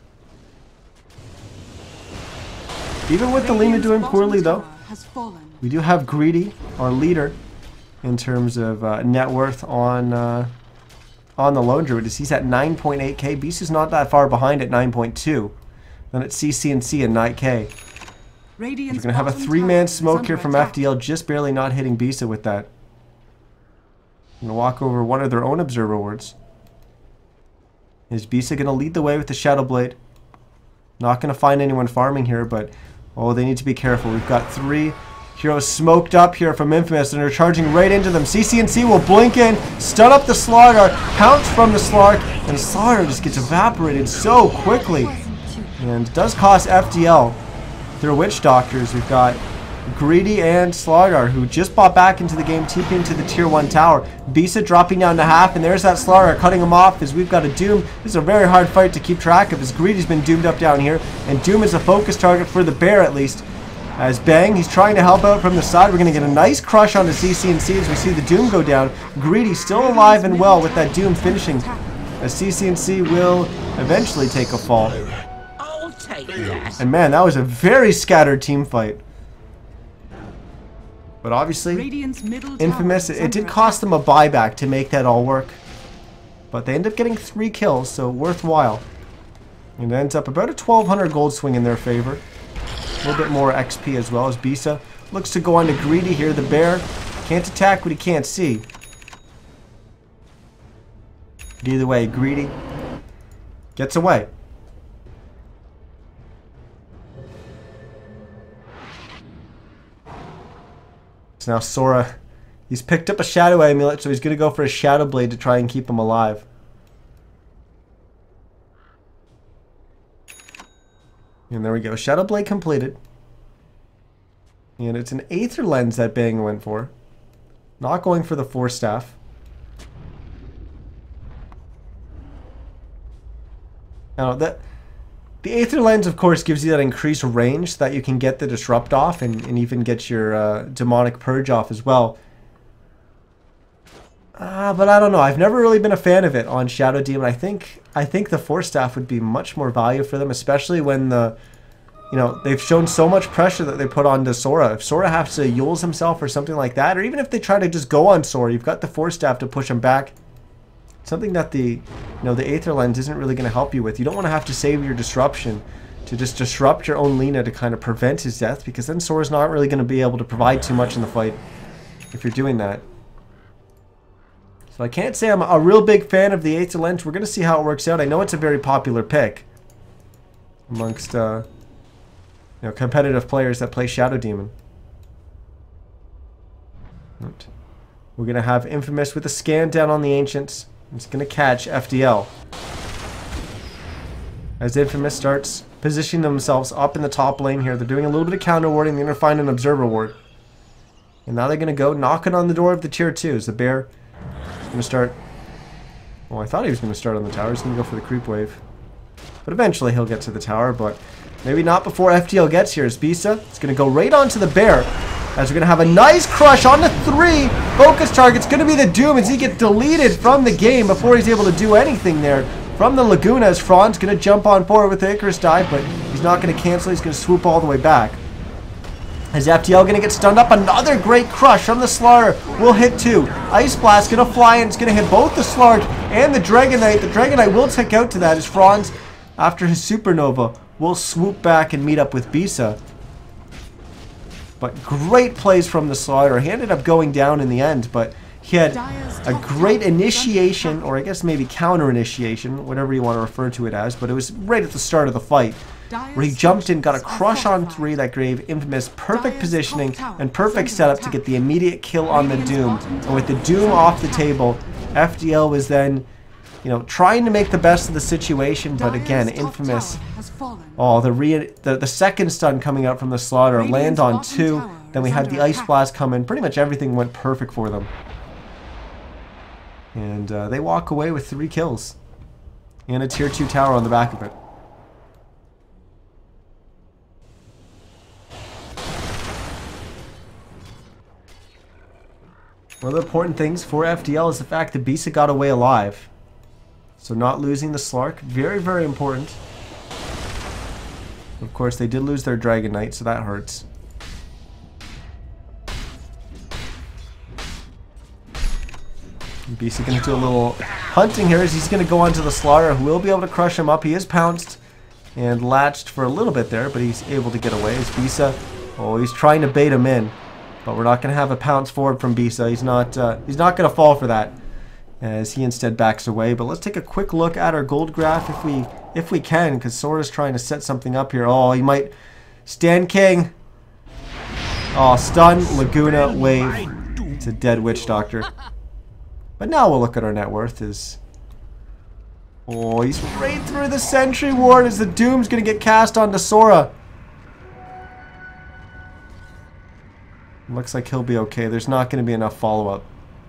Even with the Lina doing poorly though, we do have Greedy, our leader, in terms of uh, net worth on uh, on the Lone Druid. He's at nine point eight K. Beast is not that far behind at nine point two. Then it's C C and C and nine K. We're going to have a three-man smoke here from F D L, just barely not hitting Bisa with that. I'm going to walk over one of their own Observer Wards. Is Bisa going to lead the way with the Shadow Blade? Not going to find anyone farming here, but oh, they need to be careful. We've got three heroes smoked up here from Infamous, and they're charging right into them. C C and C will blink in, stun up the Slaughter, pounce from the Slark, and the Slaughter just gets evaporated so quickly. And it does cost F D L their Witch Doctors. We've got Greedy and Slaughter, who just bought back into the game, TPing to the tier one tower. Bisa dropping down to half, and there's that Slaughter cutting him off as we've got a Doom. This is a very hard fight to keep track of as Greedy's been doomed up down here, and Doom is a focus target for the Bear at least. As Bang, he's trying to help out from the side. We're going to get a nice crush onto C C and C as we see the Doom go down. Greedy still alive and well with that Doom finishing, as C C and C will eventually take a fall. I'll take that. And man, that was a very scattered team fight. But obviously, Infamous, it, it did cost them a buyback to make that all work. But they end up getting three kills, so worthwhile. And it ends up about a twelve hundred gold swing in their favor. A little bit more X P as well, as Bisa looks to go on to Greedy here. The Bear can't attack what he can't see. But either way, Greedy gets away. So now Sora, he's picked up a Shadow Amulet, so he's going to go for a Shadow Blade to try and keep him alive. And there we go. Shadow Blade completed. And it's an Aether Lens that Bang went for. Not going for the Force Staff. Now, that, the Aether Lens, of course, gives you that increased range so that you can get the Disrupt off and, and even get your uh, Demonic Purge off as well. Uh, but I don't know. I've never really been a fan of it on Shadow Demon. I think I think the Force Staff would be much more value for them, especially when the, you know, they've shown so much pressure that they put onto Sora. If Sora has to Yules himself or something like that, or even if they try to just go on Sora, you've got the Force Staff to push him back. Something that the, you know, the Aether Lens isn't really going to help you with. You don't want to have to save your Disruption to just disrupt your own Lina to kind of prevent his death, because then Sora's not really going to be able to provide too much in the fight if you're doing that. So I can't say I'm a real big fan of the Aether Lens. We're going to see how it works out. I know it's a very popular pick amongst uh, you know, competitive players that play Shadow Demon. But we're going to have Infamous with a scan down on the Ancients. It's going to catch F D L. As Infamous starts positioning themselves up in the top lane here. They're doing a little bit of counter warding. They're going to find an Observer Ward. And now they're going to go knocking on the door of the tier twos. The Bear is going to start... Well, I thought he was going to start on the tower. He's going to go for the creep wave. But eventually he'll get to the tower, but maybe not before F D L gets here. As Bisa is going to go right onto the Bear. As we're going to have a nice crush on the three. Focus target's going to be the Doom as he gets deleted from the game before he's able to do anything there. From the Laguna, as Franz going to jump on forward with the Icarus dive, but he's not going to cancel. He's going to swoop all the way back. As F D L going to get stunned up. Another great crush from the Slaughter. Will hit two. Ice Blast going to fly in. It's going to hit both the Slark and the Dragon Knight. The Dragon Knight will take out to that as Franz, after his Supernova, will swoop back and meet up with Bisa. But great plays from the Slaughter. He ended up going down in the end, but He had a great initiation, or I guess maybe counter initiation, whatever you want to refer to it as, but it was right at the start of the fight, where he jumped in, got a crush on three that gave Infamous perfect positioning and perfect setup to get the immediate kill on the Doom. And with the Doom off the table, F D L was then, you know, trying to make the best of the situation, but again, Infamous. Oh, the re the, the second stun coming out from the Slaughter, land on two. Then we had the Ice Blast come in. Pretty much everything went perfect for them. And uh, they walk away with three kills. And a tier two tower on the back of it. One of the important things for F D L is the fact that Bisa got away alive. So not losing the Slark, very, very important. Of course, they did lose their Dragon Knight, so that hurts. Bisa going to do a little hunting here as he's going to go onto the Slaughter, who will be able to crush him up. He is pounced and latched for a little bit there, but he's able to get away. As Bisa, oh, he's trying to bait him in, but we're not going to have a pounce forward from Bisa. He's not, uh, he's not going to fall for that, as he instead backs away. But let's take a quick look at our gold graph if we if we can, because Sora's trying to set something up here. Oh, he might stand king. Oh, stun, Laguna, wave. It's a dead Witch Doctor. But now we'll look at our net worth. Is oh, he's right through the Sentry Ward as the Doom's going to get cast onto Sora. Looks like he'll be okay. There's not going to be enough follow-up.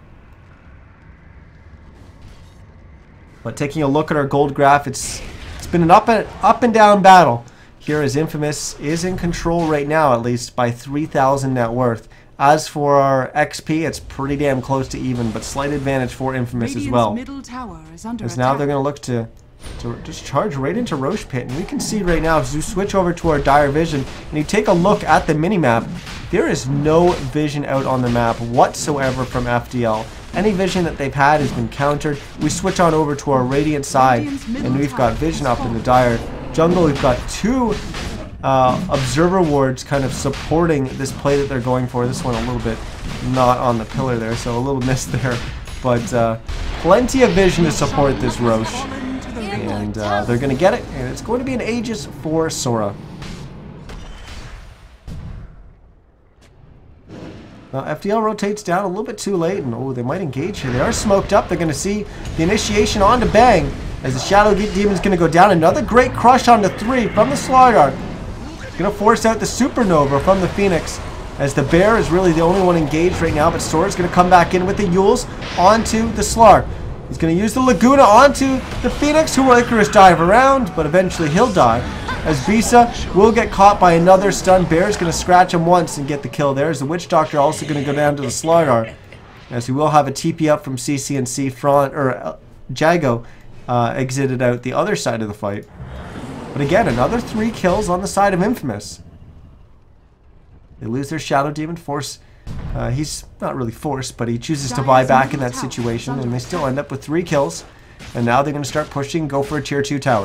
But taking a look at our gold graph, it's it's been an up and up and down battle. Here as Infamous is in control right now, at least by three thousand net worth. As for our X P, it's pretty damn close to even, but slight advantage for Infamous as well. Middle tower is under As now they're going to look to, to just charge right into Roche Pit. And we can see right now, as you switch over to our Dire Vision, and you take a look at the minimap, there is no vision out on the map whatsoever from F D L. Any vision that they've had has been countered. We switch on over to our Radiant side, and we've got vision up in the Dire Jungle. We've got two uh, Observer Wards kind of supporting this play that they're going for. This one a little bit not on the pillar there, so a little miss there. But uh, plenty of vision to support this Roche. And uh, they're going to get it, and it's going to be an Aegis for Sora. Now F D L rotates down a little bit too late, and oh, they might engage here. They are smoked up. They're going to see the initiation onto Bang, as the Shadow Demon's going to go down. Another great crush onto three from the Slaughter. Going to force out the Supernova from the Phoenix, as the Bear is really the only one engaged right now, but Sora's going to come back in with the Yules onto the Slark. He's going to use the Laguna onto the Phoenix, who will Icarus dive around, but eventually he'll die. As Bisa will get caught by another stun. Bear's going to scratch him once and get the kill there. As the Witch Doctor also going to go down to the Slaughter, as he will have a T P up from C C and C front, or uh, Jago uh, exited out the other side of the fight. But again, another three kills on the side of Infamous. They lose their Shadow Demon. Force, uh, he's not really forced, but he chooses to buy back in that situation, and they still end up with three kills. And now they're going to start pushing, go for a tier two tower.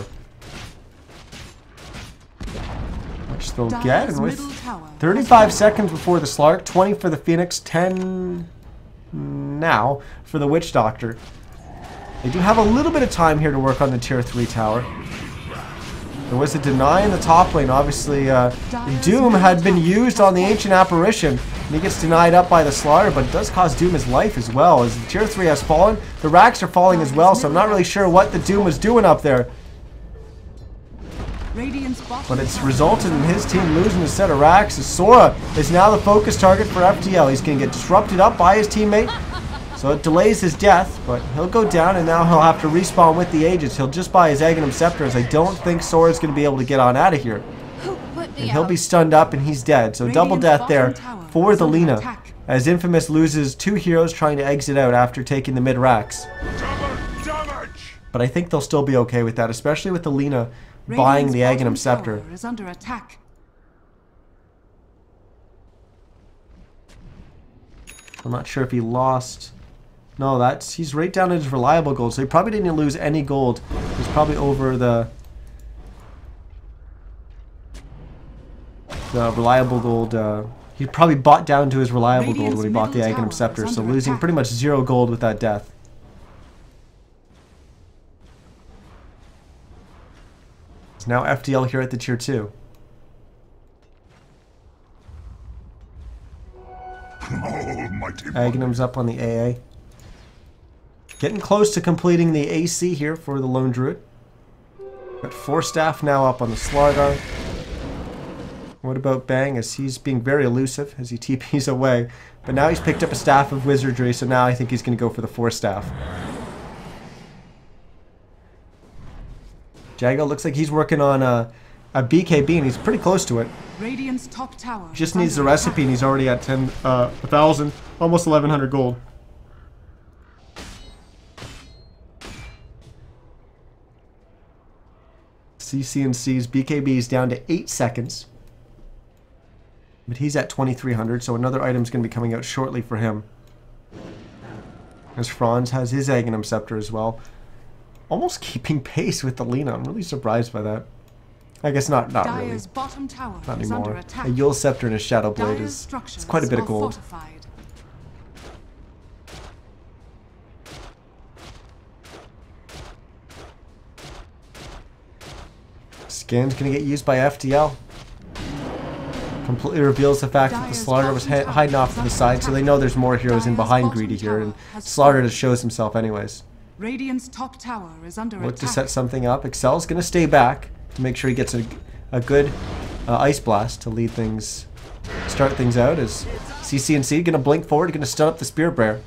Which they'll get, and with thirty-five seconds before the Slark, twenty for the Phoenix, ten now for the Witch Doctor. They do have a little bit of time here to work on the tier three tower. There was a deny in the top lane. Obviously, uh, Doom had been used on the Ancient Apparition, and he gets denied up by the Slaughter, but it does cost Doom his life as well, as the tier three has fallen. The racks are falling as well, so I'm not really sure what the Doom was doing up there. But it's resulted in his team losing a set of racks, as Sora is now the focus target for F D L. He's going to get disrupted up by his teammate, so it delays his death, but he'll go down, and now he'll have to respawn with the Aegis. He'll just buy his Aghanim Scepter, as I don't think Sora's going to be able to get on out of here. And he'll be stunned up, and he's dead. So double death there for the Lina, as Infamous loses two heroes trying to exit out after taking the mid racks. But I think they'll still be okay with that, especially with the Lina buying the Aghanim Scepter. Is under attack. I'm not sure if he lost. No, that's he's right down in his reliable gold, so he probably didn't lose any gold. He's probably over the the reliable gold uh, he probably bought down to his reliable gold Radiant's when he bought the middle Aghanim tower Scepter, is so under losing attack. pretty much zero gold with that death. It's now F D L here at the tier two. Almighty Aghanim's up on the A A. Getting close to completing the A C here for the Lone Druid. Got four staff now up on the Slardar. What about Bang, as he's being very elusive as he T Ps away. But now he's picked up a Staff of Wizardry, so now I think he's going to go for the four staff. Jago looks like he's working on a, a B K B, and he's pretty close to it. Radiant's top tower Just is needs the under recipe, attack. and he's already at ten, uh, one thousand, almost eleven hundred gold. C C N C's B K B is down to eight seconds. But he's at twenty-three hundred, so another item's going to be coming out shortly for him. As Franz has his Aghanim Scepter as well. Almost keeping pace with the Lina. I'm really surprised by that. I guess not, not really. Dire's bottom tower Not is under anymore. attack. A Yule Scepter and a Shadow Blade Dire's is structures it's quite a bit of are gold. fortified. Scan's going to get used by F D L. Completely reveals the fact that the Dire's Slaughter was bottom hi hiding tower off is to the under side, so they know there's more heroes in Dire's behind bottom Greedy here, and tower has Slaughter fallen. just shows himself anyways. Radiant's top tower is under Look to attack. set something up. Excel's going to stay back to make sure he gets a, a good uh, Ice Blast to lead things, start things out, as C C N C going to blink forward, going to stun up the Spear Bear.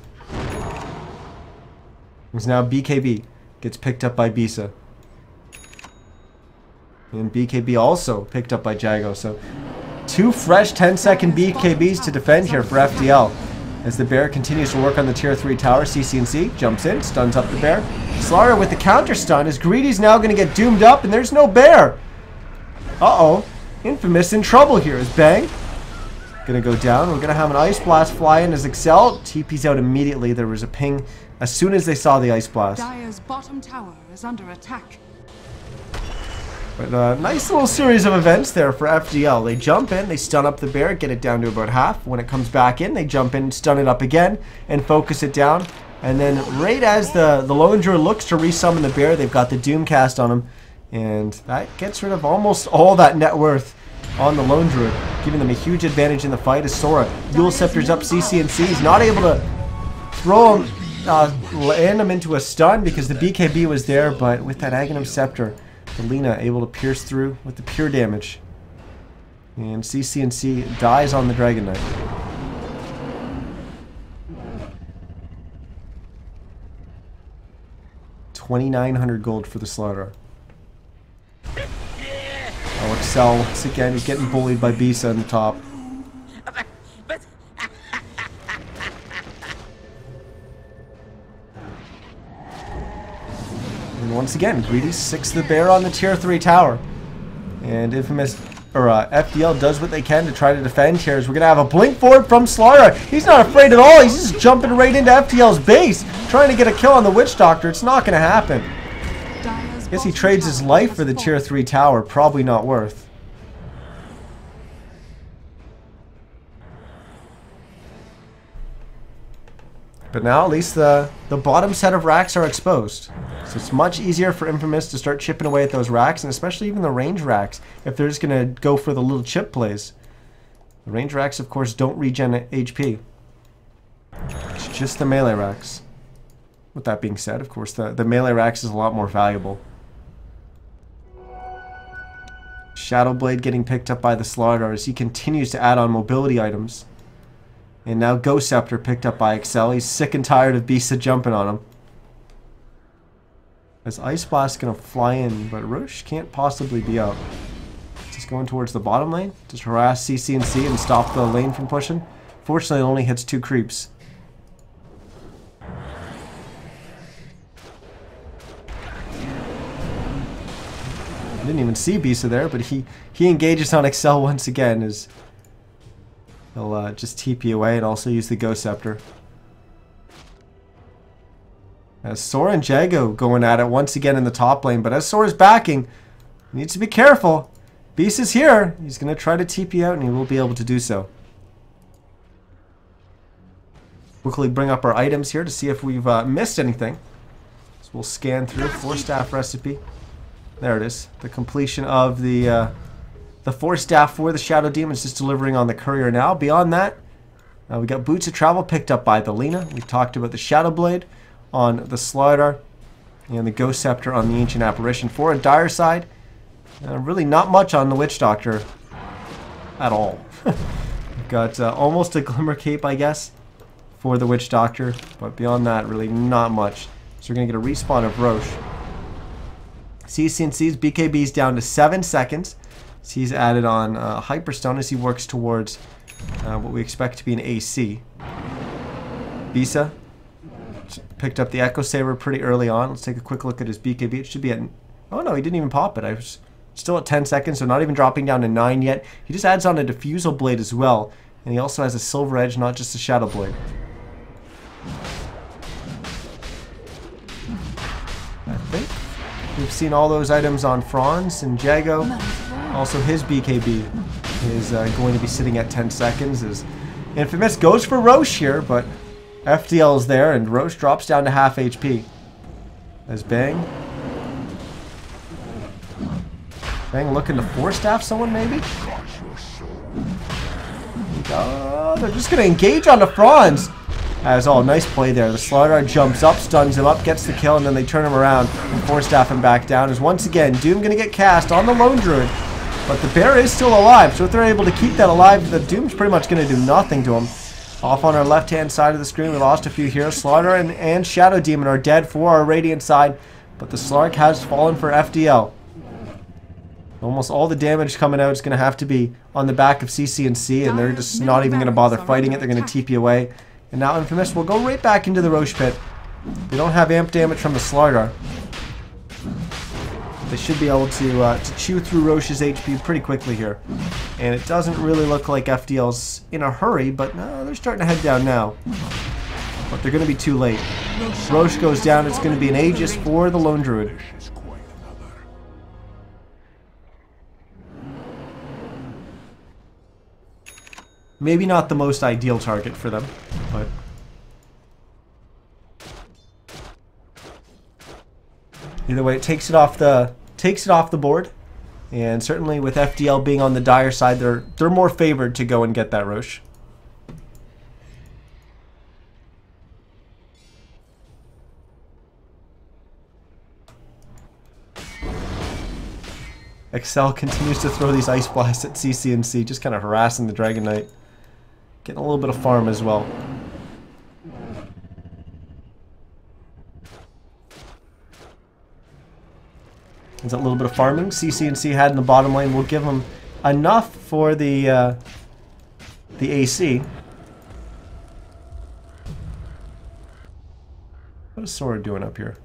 He's now B K B, gets picked up by Bisa. And B K B also picked up by Jago, so two fresh ten second B K Bs to defend here for F D L. As the bear continues to work on the tier three tower, C C N C jumps in, stuns up the bear. Slaughter with the counter stun, as Greedy's now going to get doomed up, and there's no bear. Uh-oh. Infamous in trouble here as Bang going to go down. We're going to have an Ice Blast fly in as Excel T Ps out immediately. There was a ping as soon as they saw the Ice Blast. Dire's bottom tower is under attack. But a uh, nice little series of events there for F D L. They jump in, they stun up the bear, get it down to about half. When it comes back in, they jump in, stun it up again, and focus it down. And then right as the, the Lone Druid looks to resummon the bear, they've got the Doomcast on him. And that gets rid of almost all that net worth on the Lone Druid, giving them a huge advantage in the fight as Sora. Yule Scepter's up C C N C. He's not able to throw him, uh, land him into a stun because the B K B was there, but with that Aghanim Scepter, Lina able to pierce through with the pure damage. And C C N C dies on the Dragon Knight. twenty-nine hundred gold for the Slaughter. Oh, Excel once again is getting bullied by Bisa on the top. And once again, Greedy sixth the bear on the tier three tower. And Infamous, or uh, F D L does what they can to try to defend here. As we're going to have a blink forward from Slaughter. He's not afraid at all. He's just jumping right into F D L's base, trying to get a kill on the Witch Doctor. It's not going to happen. Dire's Guess he bottom trades his tower life has for the fallen. tier three tower. Probably not worth. But now at least the, the bottom set of racks are exposed. So it's much easier for Infamous to start chipping away at those racks, and especially even the range racks, if they're just going to go for the little chip plays. The range racks, of course, don't regen H P. It's just the melee racks. With that being said, of course, the, the melee racks is a lot more valuable. Shadow Blade getting picked up by the Slaughter as he continues to add on mobility items. And now Ghost Scepter picked up by Excel. He's sick and tired of Bisa jumping on him. As Ice Blast going to fly in, but Roche can't possibly be out. Just going towards the bottom lane. Just harass C C N C and stop the lane from pushing. Fortunately, it only hits two creeps. Didn't even see Bisa there, but he, he engages on Excel once again as he'll uh, just T P away and also use the Ghost Scepter. As Sora and Jago going at it once again in the top lane, but as Sora's backing, he needs to be careful. Beast is here. He's going to try to T P out, and he will be able to do so. quickly bring up our items here to see if we've uh, missed anything. So we'll scan through. Force staff recipe. There it is. The completion of the uh, the force staff for the Shadow Demons, just delivering on the courier now. Beyond that, uh, we got Boots of Travel picked up by the Lena. We talked about the Shadow Blade on the Slider and the Ghost Scepter on the Ancient Apparition. For a dire side, uh, really not much on the Witch Doctor at all. We've got uh, almost a Glimmer Cape, I guess, for the Witch Doctor, but beyond that, really not much. So we're going to get a respawn of Roche. C C N C's B K B's down to seven seconds. So he's added on uh, Hyperstone as he works towards uh, what we expect to be an A C. Bisa picked up the Echo Saber pretty early on. Let's take a quick look at his B K B. It should be at... Oh no, he didn't even pop it. I was still at ten seconds, so not even dropping down to nine yet. He just adds on a Diffusal Blade as well. And he also has a Silver Edge, not just a Shadow Blade. I think we've seen all those items on Franz and Jago. Also his B K B is uh, going to be sitting at ten seconds. As Infamous goes for Roche here, but F D L is there and Roche drops down to half H P. As Bang. Bang looking to force staff someone maybe? Oh, they're just going to engage on the Franz. As all, nice play there. The Slider jumps up, stuns him up, gets the kill, and then they turn him around and force staff him back down. As once again, Doom going to get cast on the Lone Druid. But the bear is still alive, so if they're able to keep that alive, the Doom's pretty much going to do nothing to him. Off on our left-hand side of the screen, we lost a few here. Slaughter and, and Shadow Demon are dead for our Radiant side, but the Slark has fallen for F D L. Almost all the damage coming out is going to have to be on the back of C C N C, and they're just not even going to bother fighting it. They're going to T P away. And now Infamous will go right back into the Roche pit. They don't have amp damage from the Slardar. They should be able to, uh, to chew through Roche's H P pretty quickly here. And it doesn't really look like F D L's in a hurry, but no, they're starting to head down now. But they're going to be too late. Roche goes down. It's going to be an Aegis for the Lone Druid. Maybe not the most ideal target for them, but... Either way, it takes it off the takes it off the board, and certainly with F D L being on the dire side, they're they're more favored to go and get that Roche. Excel continues to throw these Ice Blasts at C C N C, just kind of harassing the Dragon Knight. Getting a little bit of farm as well. Is that little bit of farming C C N C had in the bottom lane will give them enough for the uh, the A C. What is Sora doing up here?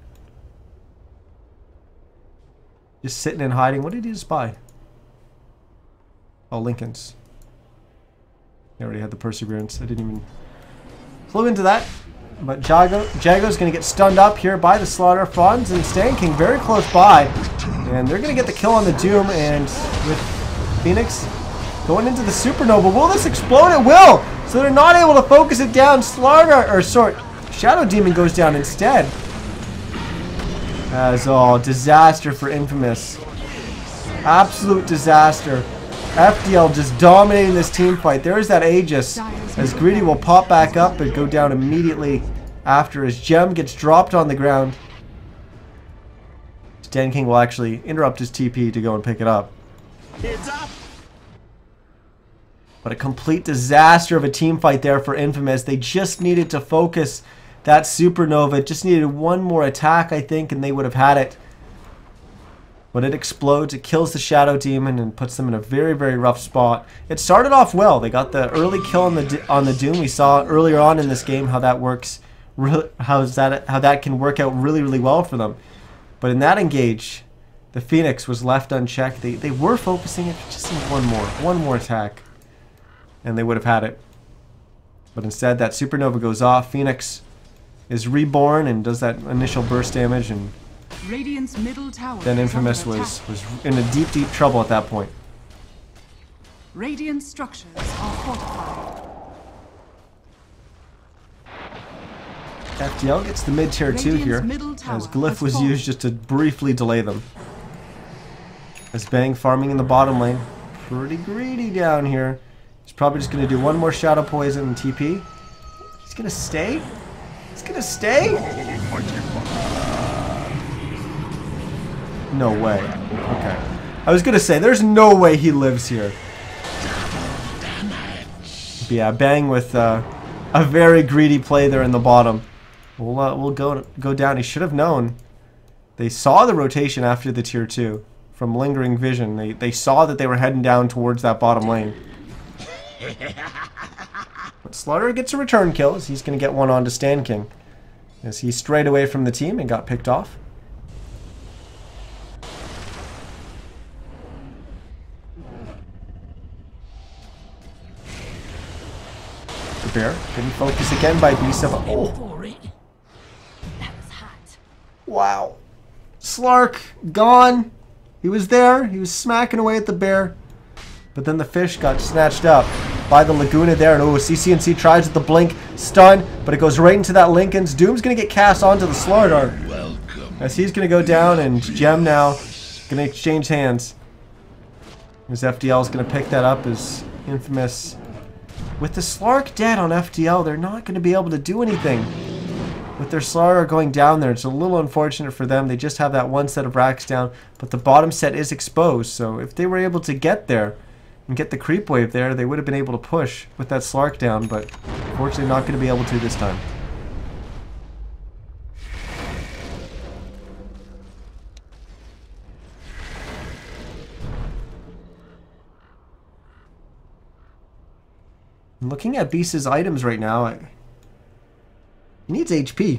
Just sitting and hiding. What did he just buy? Oh, Lincoln's. He already had the Perseverance. I didn't even clue into that. But Jago, Jago's going to get stunned up here by the Slaughter. Franz and Stan King very close by. And they're going to get the kill on the Doom. And with Phoenix going into the Supernova. Will this explode? It will! So they're not able to focus it down. Slaughter, or sorry, Shadow Demon goes down instead. As all, disaster for Infamous. Absolute disaster. F D L just dominating this team fight. There is that Aegis, as Greedy will pop back up and go down immediately after his gem gets dropped on the ground. Stan King will actually interrupt his T P to go and pick it up. Heads up. But a complete disaster of a team fight there for Infamous. They just needed to focus that Supernova. It just needed one more attack, I think, and they would have had it. But it explodes, it kills the Shadow Demon and puts them in a very, very rough spot. It started off well. They got the early kill on the on the Doom. We saw earlier on in this game how that works, how that how that can work out really, really well for them. But in that engage, the Phoenix was left unchecked. They they were focusing it, just need one more, one more attack, and they would have had it. But instead, that Supernova goes off. Phoenix is reborn and does that initial burst damage, and Radiant's middle tower then Infamous is was, was in a deep, deep trouble at that point. Radiant structures are fortified. F D L gets the mid tier two here, as Glyph was used just to briefly delay them. As Bang farming in the bottom lane. Pretty greedy down here. He's probably just going to do one more Shadow Poison and T P. He's going to stay? He's going to stay? No way. Okay. I was going to say, there's no way he lives here. But yeah, Bang with uh, a very greedy play there in the bottom. We'll, uh, we'll go, go down. He should have known. They saw the rotation after the tier two. From lingering vision. They, they saw that they were heading down towards that bottom lane. But Slaughter gets a return kill as he's going to get one on to Stan King. As he strayed away from the team and got picked off. The bear getting focused again by Bisa. Oh. Wow. Slark gone. He was there. He was smacking away at the bear. But then the fish got snatched up by the Laguna there. And oh, C C N C tries with the blink. Stun. But it goes right into that Lincoln's. Doom's going to get cast onto the Slardar. As he's going to go down. And Gem now going to exchange hands. As F D L is going to pick that up as Infamous. With the Slark dead on F D L, they're not going to be able to do anything. With their Slardar going down there, it's a little unfortunate for them. They just have that one set of racks down, but the bottom set is exposed. So if they were able to get there and get the creep wave there, they would have been able to push with that Slark down, but unfortunately not going to be able to this time. Looking at Beast's items right now, I he needs H P.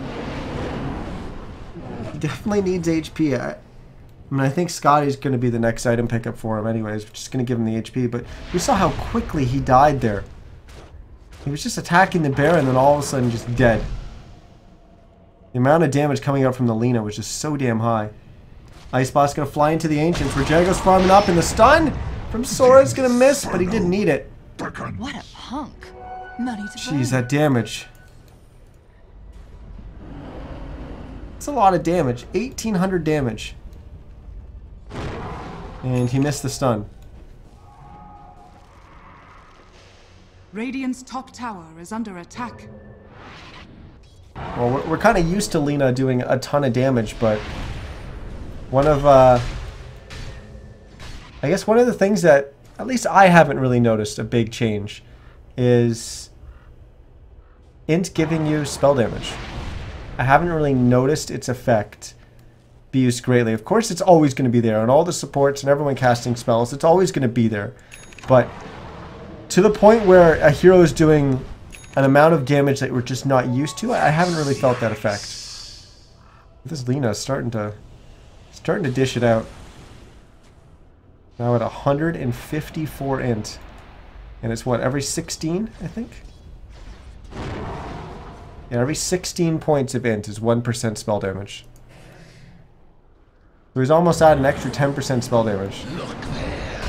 He definitely needs H P. I, I mean, I think Scotty's going to be the next item pickup for him anyways. We're just going to give him the H P. But we saw how quickly he died there. He was just attacking the bear and then all of a sudden just dead. The amount of damage coming out from the Lina was just so damn high. Icebot's going to fly into the Ancients. Rajago's farming up, and the stun from Sora's going to miss, but he didn't need it. What a punk. Money to Jeez, that damage. It's a lot of damage. eighteen hundred damage. And he missed the stun. Radiant's top tower is under attack. Well, we're, we're kind of used to Lina doing a ton of damage, but one of, uh, I guess one of the things that, at least I haven't really noticed a big change, is Int giving you spell damage. I haven't really noticed its effect be used greatly. Of course, it's always going to be there, and all the supports and everyone casting spells, it's always going to be there. But to the point where a hero is doing an amount of damage that we're just not used to, I haven't really felt that effect. This Lina is starting to starting to dish it out. Now at one hundred fifty-four int, and it's what, every sixteen, I think. Yeah, every sixteen points of int is one percent spell damage. So he's almost at an extra ten percent spell damage. Look there.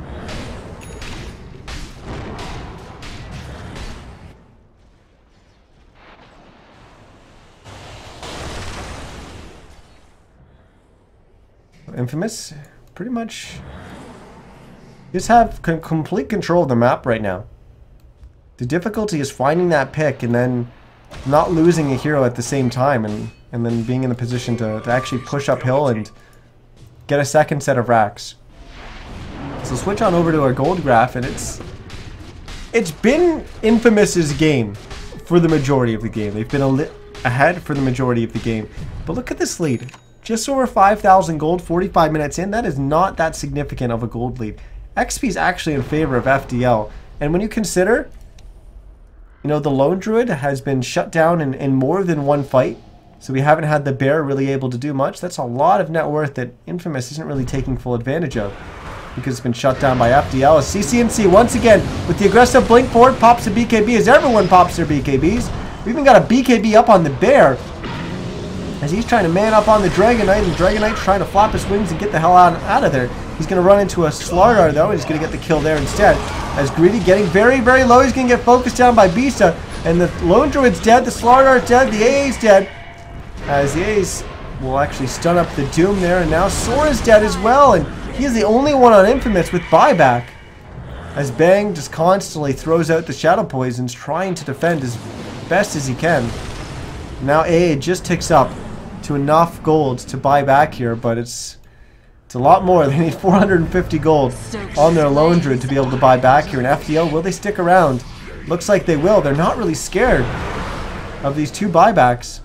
Infamous, pretty much, just have c complete control of the map right now. The difficulty is finding that pick and then not losing a hero at the same time, and, and then being in the position to, to actually push uphill and get a second set of racks. So switch on over to our gold graph, and it's it's been Infamous's game for the majority of the game. They've been a lit ahead for the majority of the game. But look at this lead. Just over five thousand gold, forty-five minutes in. That is not that significant of a gold lead. X P is actually in favor of F D L. And when you consider, you know, the Lone Druid has been shut down in, in more than one fight. So we haven't had the bear really able to do much. That's a lot of net worth that Infamous isn't really taking full advantage of, because it's been shut down by F D L. As C C N C once again with the aggressive blink forward pops a B K B as everyone pops their B K Bs. We even got a B K B up on the bear as he's trying to man up on the Dragon Knight, and Dragon Knight's trying to flap his wings and get the hell out, out of there. He's going to run into a Slardar though, and he's going to get the kill there instead. As Greedy getting very, very low, he's going to get focused down by Bisa. And the Lone Druid's dead, the Slardar's dead, the A A's dead. As the A's will actually stun up the Doom there, and now Sora's dead as well, and he is the only one on Infamous with buyback. As Bang just constantly throws out the Shadow Poisons, trying to defend as best as he can. Now A A just ticks up to enough gold to buy back here, but it's it's a lot more. They need four hundred fifty gold on their Lone Druid to be able to buy back here. And F D L, will they stick around? Looks like they will. They're not really scared of these two buybacks.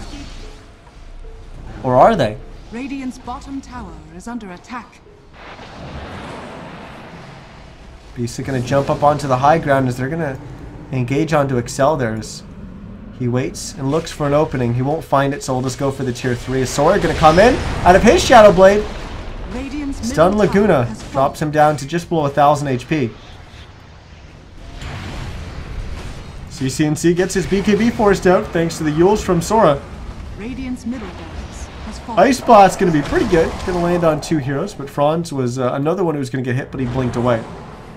Or are they? Radiant's bottom tower is under attack. Beast's going to jump up onto the high ground as they're going to engage onto Excel theirs. He waits and looks for an opening. He won't find it, so we'll just go for the tier three. Is Sora going to come in out of his Shadow Blade? Radiant's Stun middle tower Laguna has drops him down to just below one thousand H P. C C N C gets his B K B forced out thanks to the Yules from Sora. Radiant's middle barracks has fallen. Ice Blast's going to be pretty good. Going to land on two heroes, but Franz was uh, another one who was going to get hit, but he blinked away.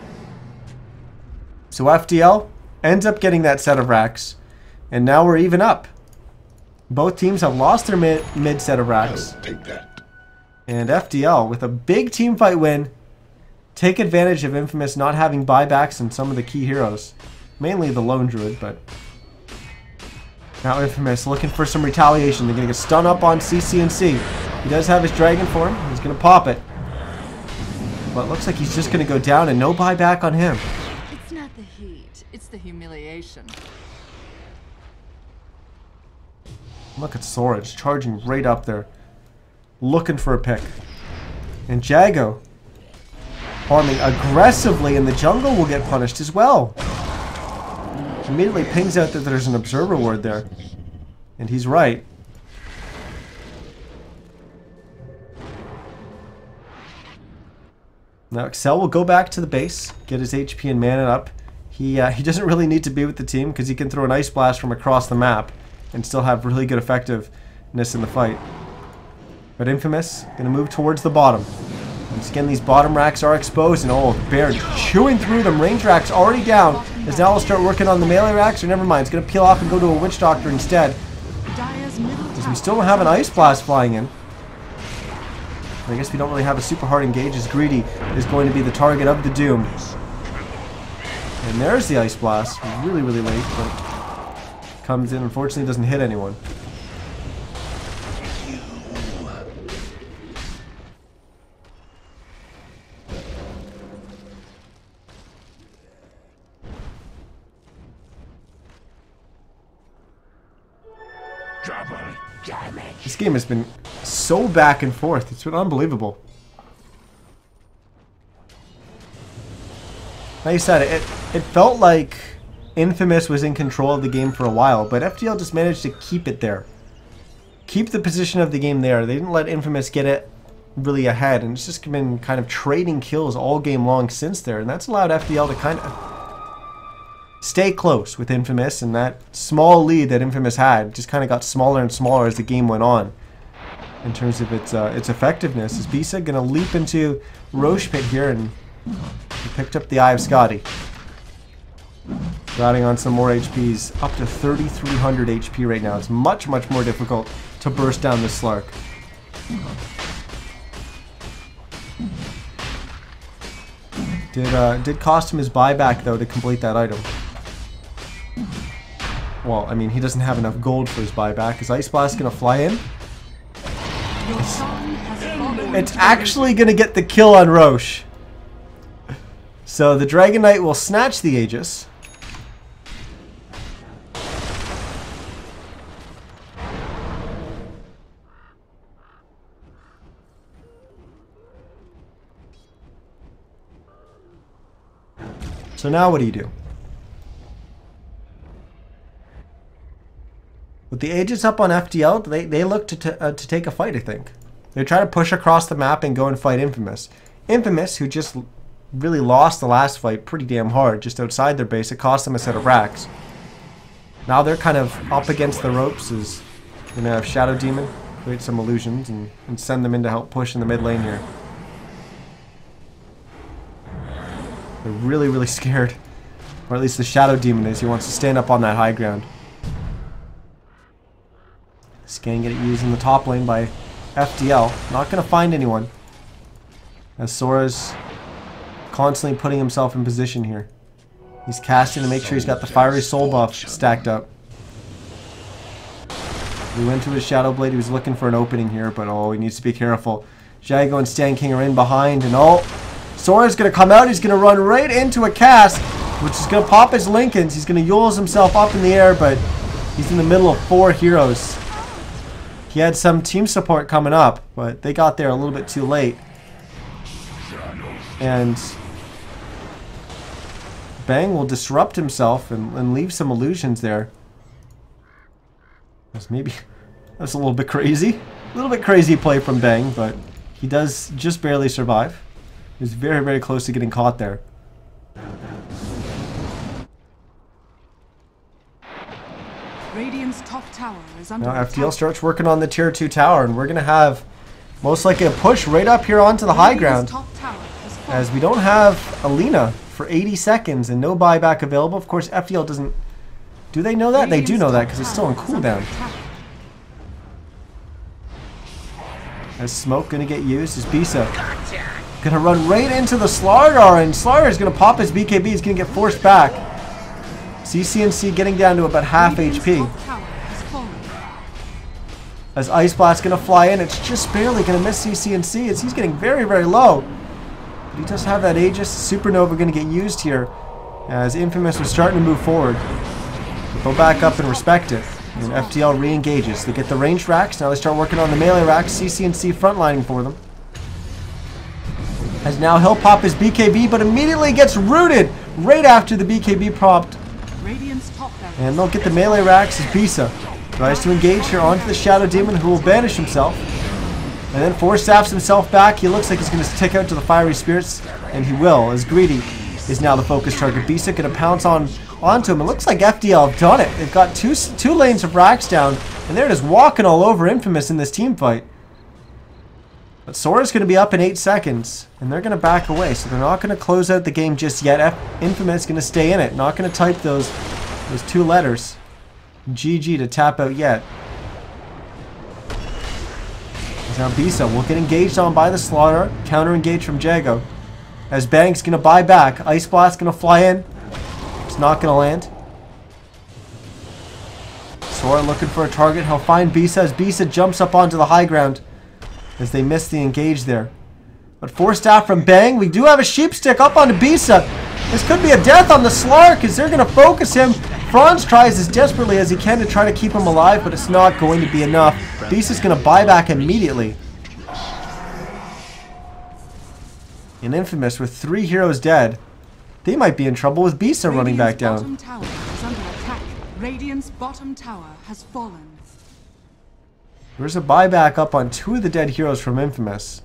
So F D L ends up getting that set of racks, and now we're even up. Both teams have lost their mid, mid set of racks. Take that. And F D L, with a big team fight win, take advantage of Infamous not having buybacks on some of the key heroes. Mainly the Lone Druid, but now Infamous looking for some retaliation. They're going to get stun up on C C N C. He does have his Dragon form. He's going to pop it. But it looks like he's just going to go down and no buyback on him. It's not the heat, it's the humiliation. Look at Sora, just charging right up there. Looking for a pick. And Jago farming aggressively in the jungle will get punished as well. Immediately pings out that there's an observer ward there. And he's right. Now Excel will go back to the base, get his H P and mana up. He, uh, he doesn't really need to be with the team because he can throw an Ice Blast from across the map and still have really good effectiveness in the fight. But Infamous going to move towards the bottom. Once again, these bottom racks are exposed, and oh, Bear chewing through them. Range racks already down. As now we'll start working on the melee racks, or never mind, it's going to peel off and go to a Witch Doctor instead. Dire's middle Because tower we still don't have an Ice Blast flying in. I guess we don't really have a super hard engage, as Greedy is going to be the target of the Doom. And there's the Ice Blast. Really, really late, but comes in. Unfortunately, doesn't hit anyone. This game has been so back and forth. It's been unbelievable. Like you said, it, it felt like Infamous was in control of the game for a while, but F D L just managed to keep it there. Keep the position of the game there. They didn't let Infamous get it really ahead, and it's just been kind of trading kills all game long since there, and that's allowed F D L to kind of stay close with Infamous, and that small lead that Infamous had just kind of got smaller and smaller as the game went on in terms of its uh, its effectiveness. Is Bisa going to leap into Roche Pit here, and he picked up the Eye of Scotty. Routing on some more H Ps, up to thirty-three hundred H P right now. It's much, much more difficult to burst down this Slark. Did, uh, did cost him his buyback, though, to complete that item. Well, I mean, he doesn't have enough gold for his buyback. Is Ice Blast going to fly in? It's, it's actually going to get the kill on Roche. So the Dragon Knight will snatch the Aegis. So now what do you do? With the Aegis up on F D L, they, they look to, t uh, to take a fight, I think. They try to push across the map and go and fight Infamous. Infamous, who just really lost the last fight pretty damn hard, just outside their base. It cost them a set of racks. Now they're kind of up against the ropes as they're going to have Shadow Demon, create some illusions, and, and send them in to help push in the mid lane here. They're really, really scared Or at least the Shadow Demon is. He wants to stand up on that high ground. Scan get it used in the top lane by F D L. Not going to find anyone. As Sora's constantly putting himself in position here. He's casting to make sure he's got the Fiery Soul buff stacked up. He went to his Shadow Blade. He was looking for an opening here, but oh, he needs to be careful. Jago and Stan King are in behind, and oh, Sora's going to come out. He's going to run right into a cast, which is going to pop his Lincolns. He's going to Yules himself up in the air, but he's in the middle of four heroes. He had some team support coming up, but they got there a little bit too late. And Bang will disrupt himself and, and leave some illusions there. That's maybe that's a little bit crazy. A little bit crazy play from Bang, but he does just barely survive. He's very, very close to getting caught there. Radiant's top tower is under Now attack. F D L starts working on the tier two tower, and we're going to have most likely a push right up here onto the high ground. Top tower has fallen. As we don't have Alina for eighty seconds and no buyback available. Of course, F D L doesn't... Do they know that? They do know that because it's still on cooldown. As smoke going to get used, is Bisa going to run right into the Slardar, and Slardar is going to pop his B K B. He's going to get forced back. C C N C getting down to about half H P. As Ice Blast going to fly in, it's just barely going to miss C C N C as he's getting very, very low. But he does have that Aegis. Supernova going to get used here as Infamous was starting to move forward. But they'll back up and respect it. And F D L re-engages. They get the ranged racks. Now they start working on the melee racks. C C N C frontlining for them. As now he'll pop his B K B, but immediately gets rooted right after the B K B propped. And they'll get the melee racks as Bisa tries to engage here onto the Shadow Demon, who will banish himself. And then Force Staffs himself back. He looks like he's going to tick out to the Fiery Spirits, and he will, as Greedy is now the focus target. Bisa going to pounce on onto him. It looks like F D L have done it. They've got two, two lanes of racks down, and they're just walking all over Infamous in this team fight. But Sora's going to be up in eight seconds, and they're going to back away, so they're not going to close out the game just yet. F Infamous going to stay in it, not going to type those, those two letters. G G to tap out yet. Now Bisa will get engaged on by the Slaughter, counter engage from Jago. As Bang's going to buy back, Ice Blast going to fly in. It's not going to land. Sora looking for a target. He'll find Bisa as Bisa jumps up onto the high ground as they miss the engage there. But Force Staff from Bang. We do have a Sheep Stick up onto Bisa. This could be a death on the Slark as they're going to focus him. Franz tries as desperately as he can to try to keep him alive, but it's not going to be enough. Bisa's going to buy back immediately. And Infamous, with three heroes dead, they might be in trouble with Bisa running back down. Bottom tower is under attack. Radiant's bottom tower has fallen. There's a buyback up on two of the dead heroes from Infamous.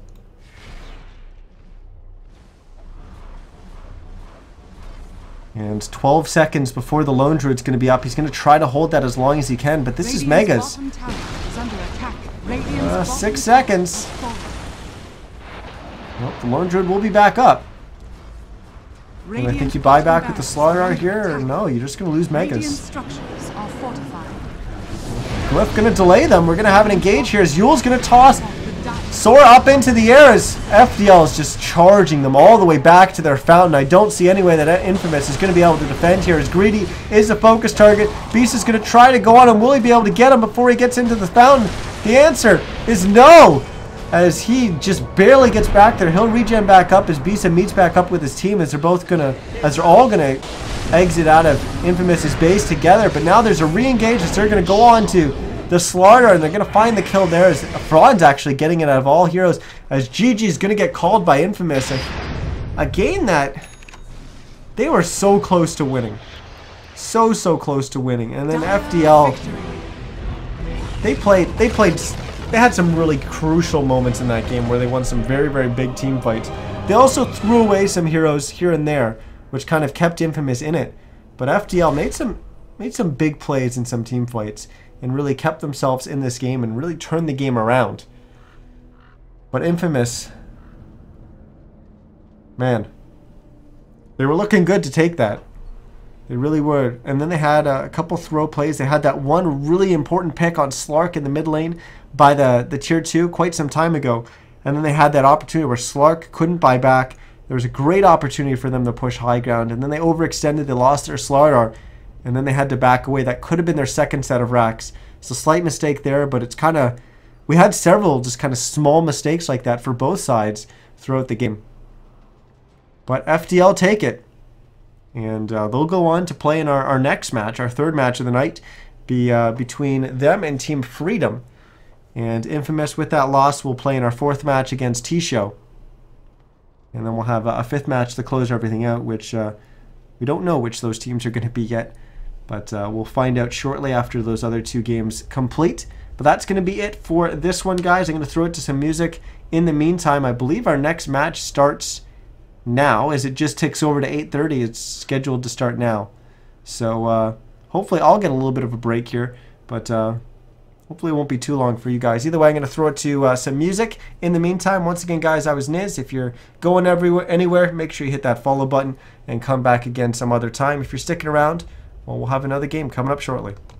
And twelve seconds before the Lone Druid's going to be up. He's going to try to hold that as long as he can, but this Radiant's is Megas. bottom tower is under attack. Uh, six seconds. Well, the Lone Druid will be back up. And I think you buy back with the Slaughter out here, or no, you're just going to lose Megas. Structures are fortified. Glyph going to delay them. We're going to have an engage here as Yule's going to toss Sora up into the air as F D L is just charging them all the way back to their fountain. I don't see any way that Infamous is going to be able to defend here as Greedy is a focus target. Beast is going to try to go on him. Will he be able to get him before he gets into the fountain? The answer is no, as he just barely gets back there. He'll regen back up as Bisa meets back up with his team as they're both going to, as they're all going to exit out of Infamous's base together. But now there's a re-engage as they're going to go on to the Slaughter, and they're going to find the kill there as Fraud's actually getting it out of all heroes as Gigi is going to get called by Infamous. A game that they were so close to winning. So, so close to winning. And then F D L, they played, they played, they had some really crucial moments in that game where they won some very, very big team fights. They also threw away some heroes here and there, which kind of kept Infamous in it. But F D L made some, made some big plays in some team fights and really kept themselves in this game and really turned the game around. But Infamous, man, they were looking good to take that. They really were. And then they had a couple throw plays. They had that one really important pick on Slark in the mid lane by the, the tier two quite some time ago. And then they had that opportunity where Slark couldn't buy back. There was a great opportunity for them to push high ground. And then they overextended. They lost their Slardar. And then they had to back away. That could have been their second set of racks. It's a slight mistake there, but it's kind of... We had several just kind of small mistakes like that for both sides throughout the game. But F D L take it. And uh, they'll go on to play in our, our next match, our third match of the night, be uh, between them and Team Freedom. And Infamous, with that loss, will play in our fourth match against T-Show. And then we'll have a, a fifth match to close everything out, which uh, we don't know which those teams are going to be yet. But uh, we'll find out shortly after those other two games complete. But that's going to be it for this one, guys. I'm going to throw it to some music. In the meantime, I believe our next match starts now, as it just ticks over to eight thirty. It's scheduled to start now. So uh, hopefully I'll get a little bit of a break here. But uh, hopefully it won't be too long for you guys. Either way, I'm going to throw it to uh, some music. In the meantime, once again, guys, I was Niz. If you're going everywhere, anywhere, make sure you hit that follow button and come back again some other time. If you're sticking around, well, we'll have another game coming up shortly.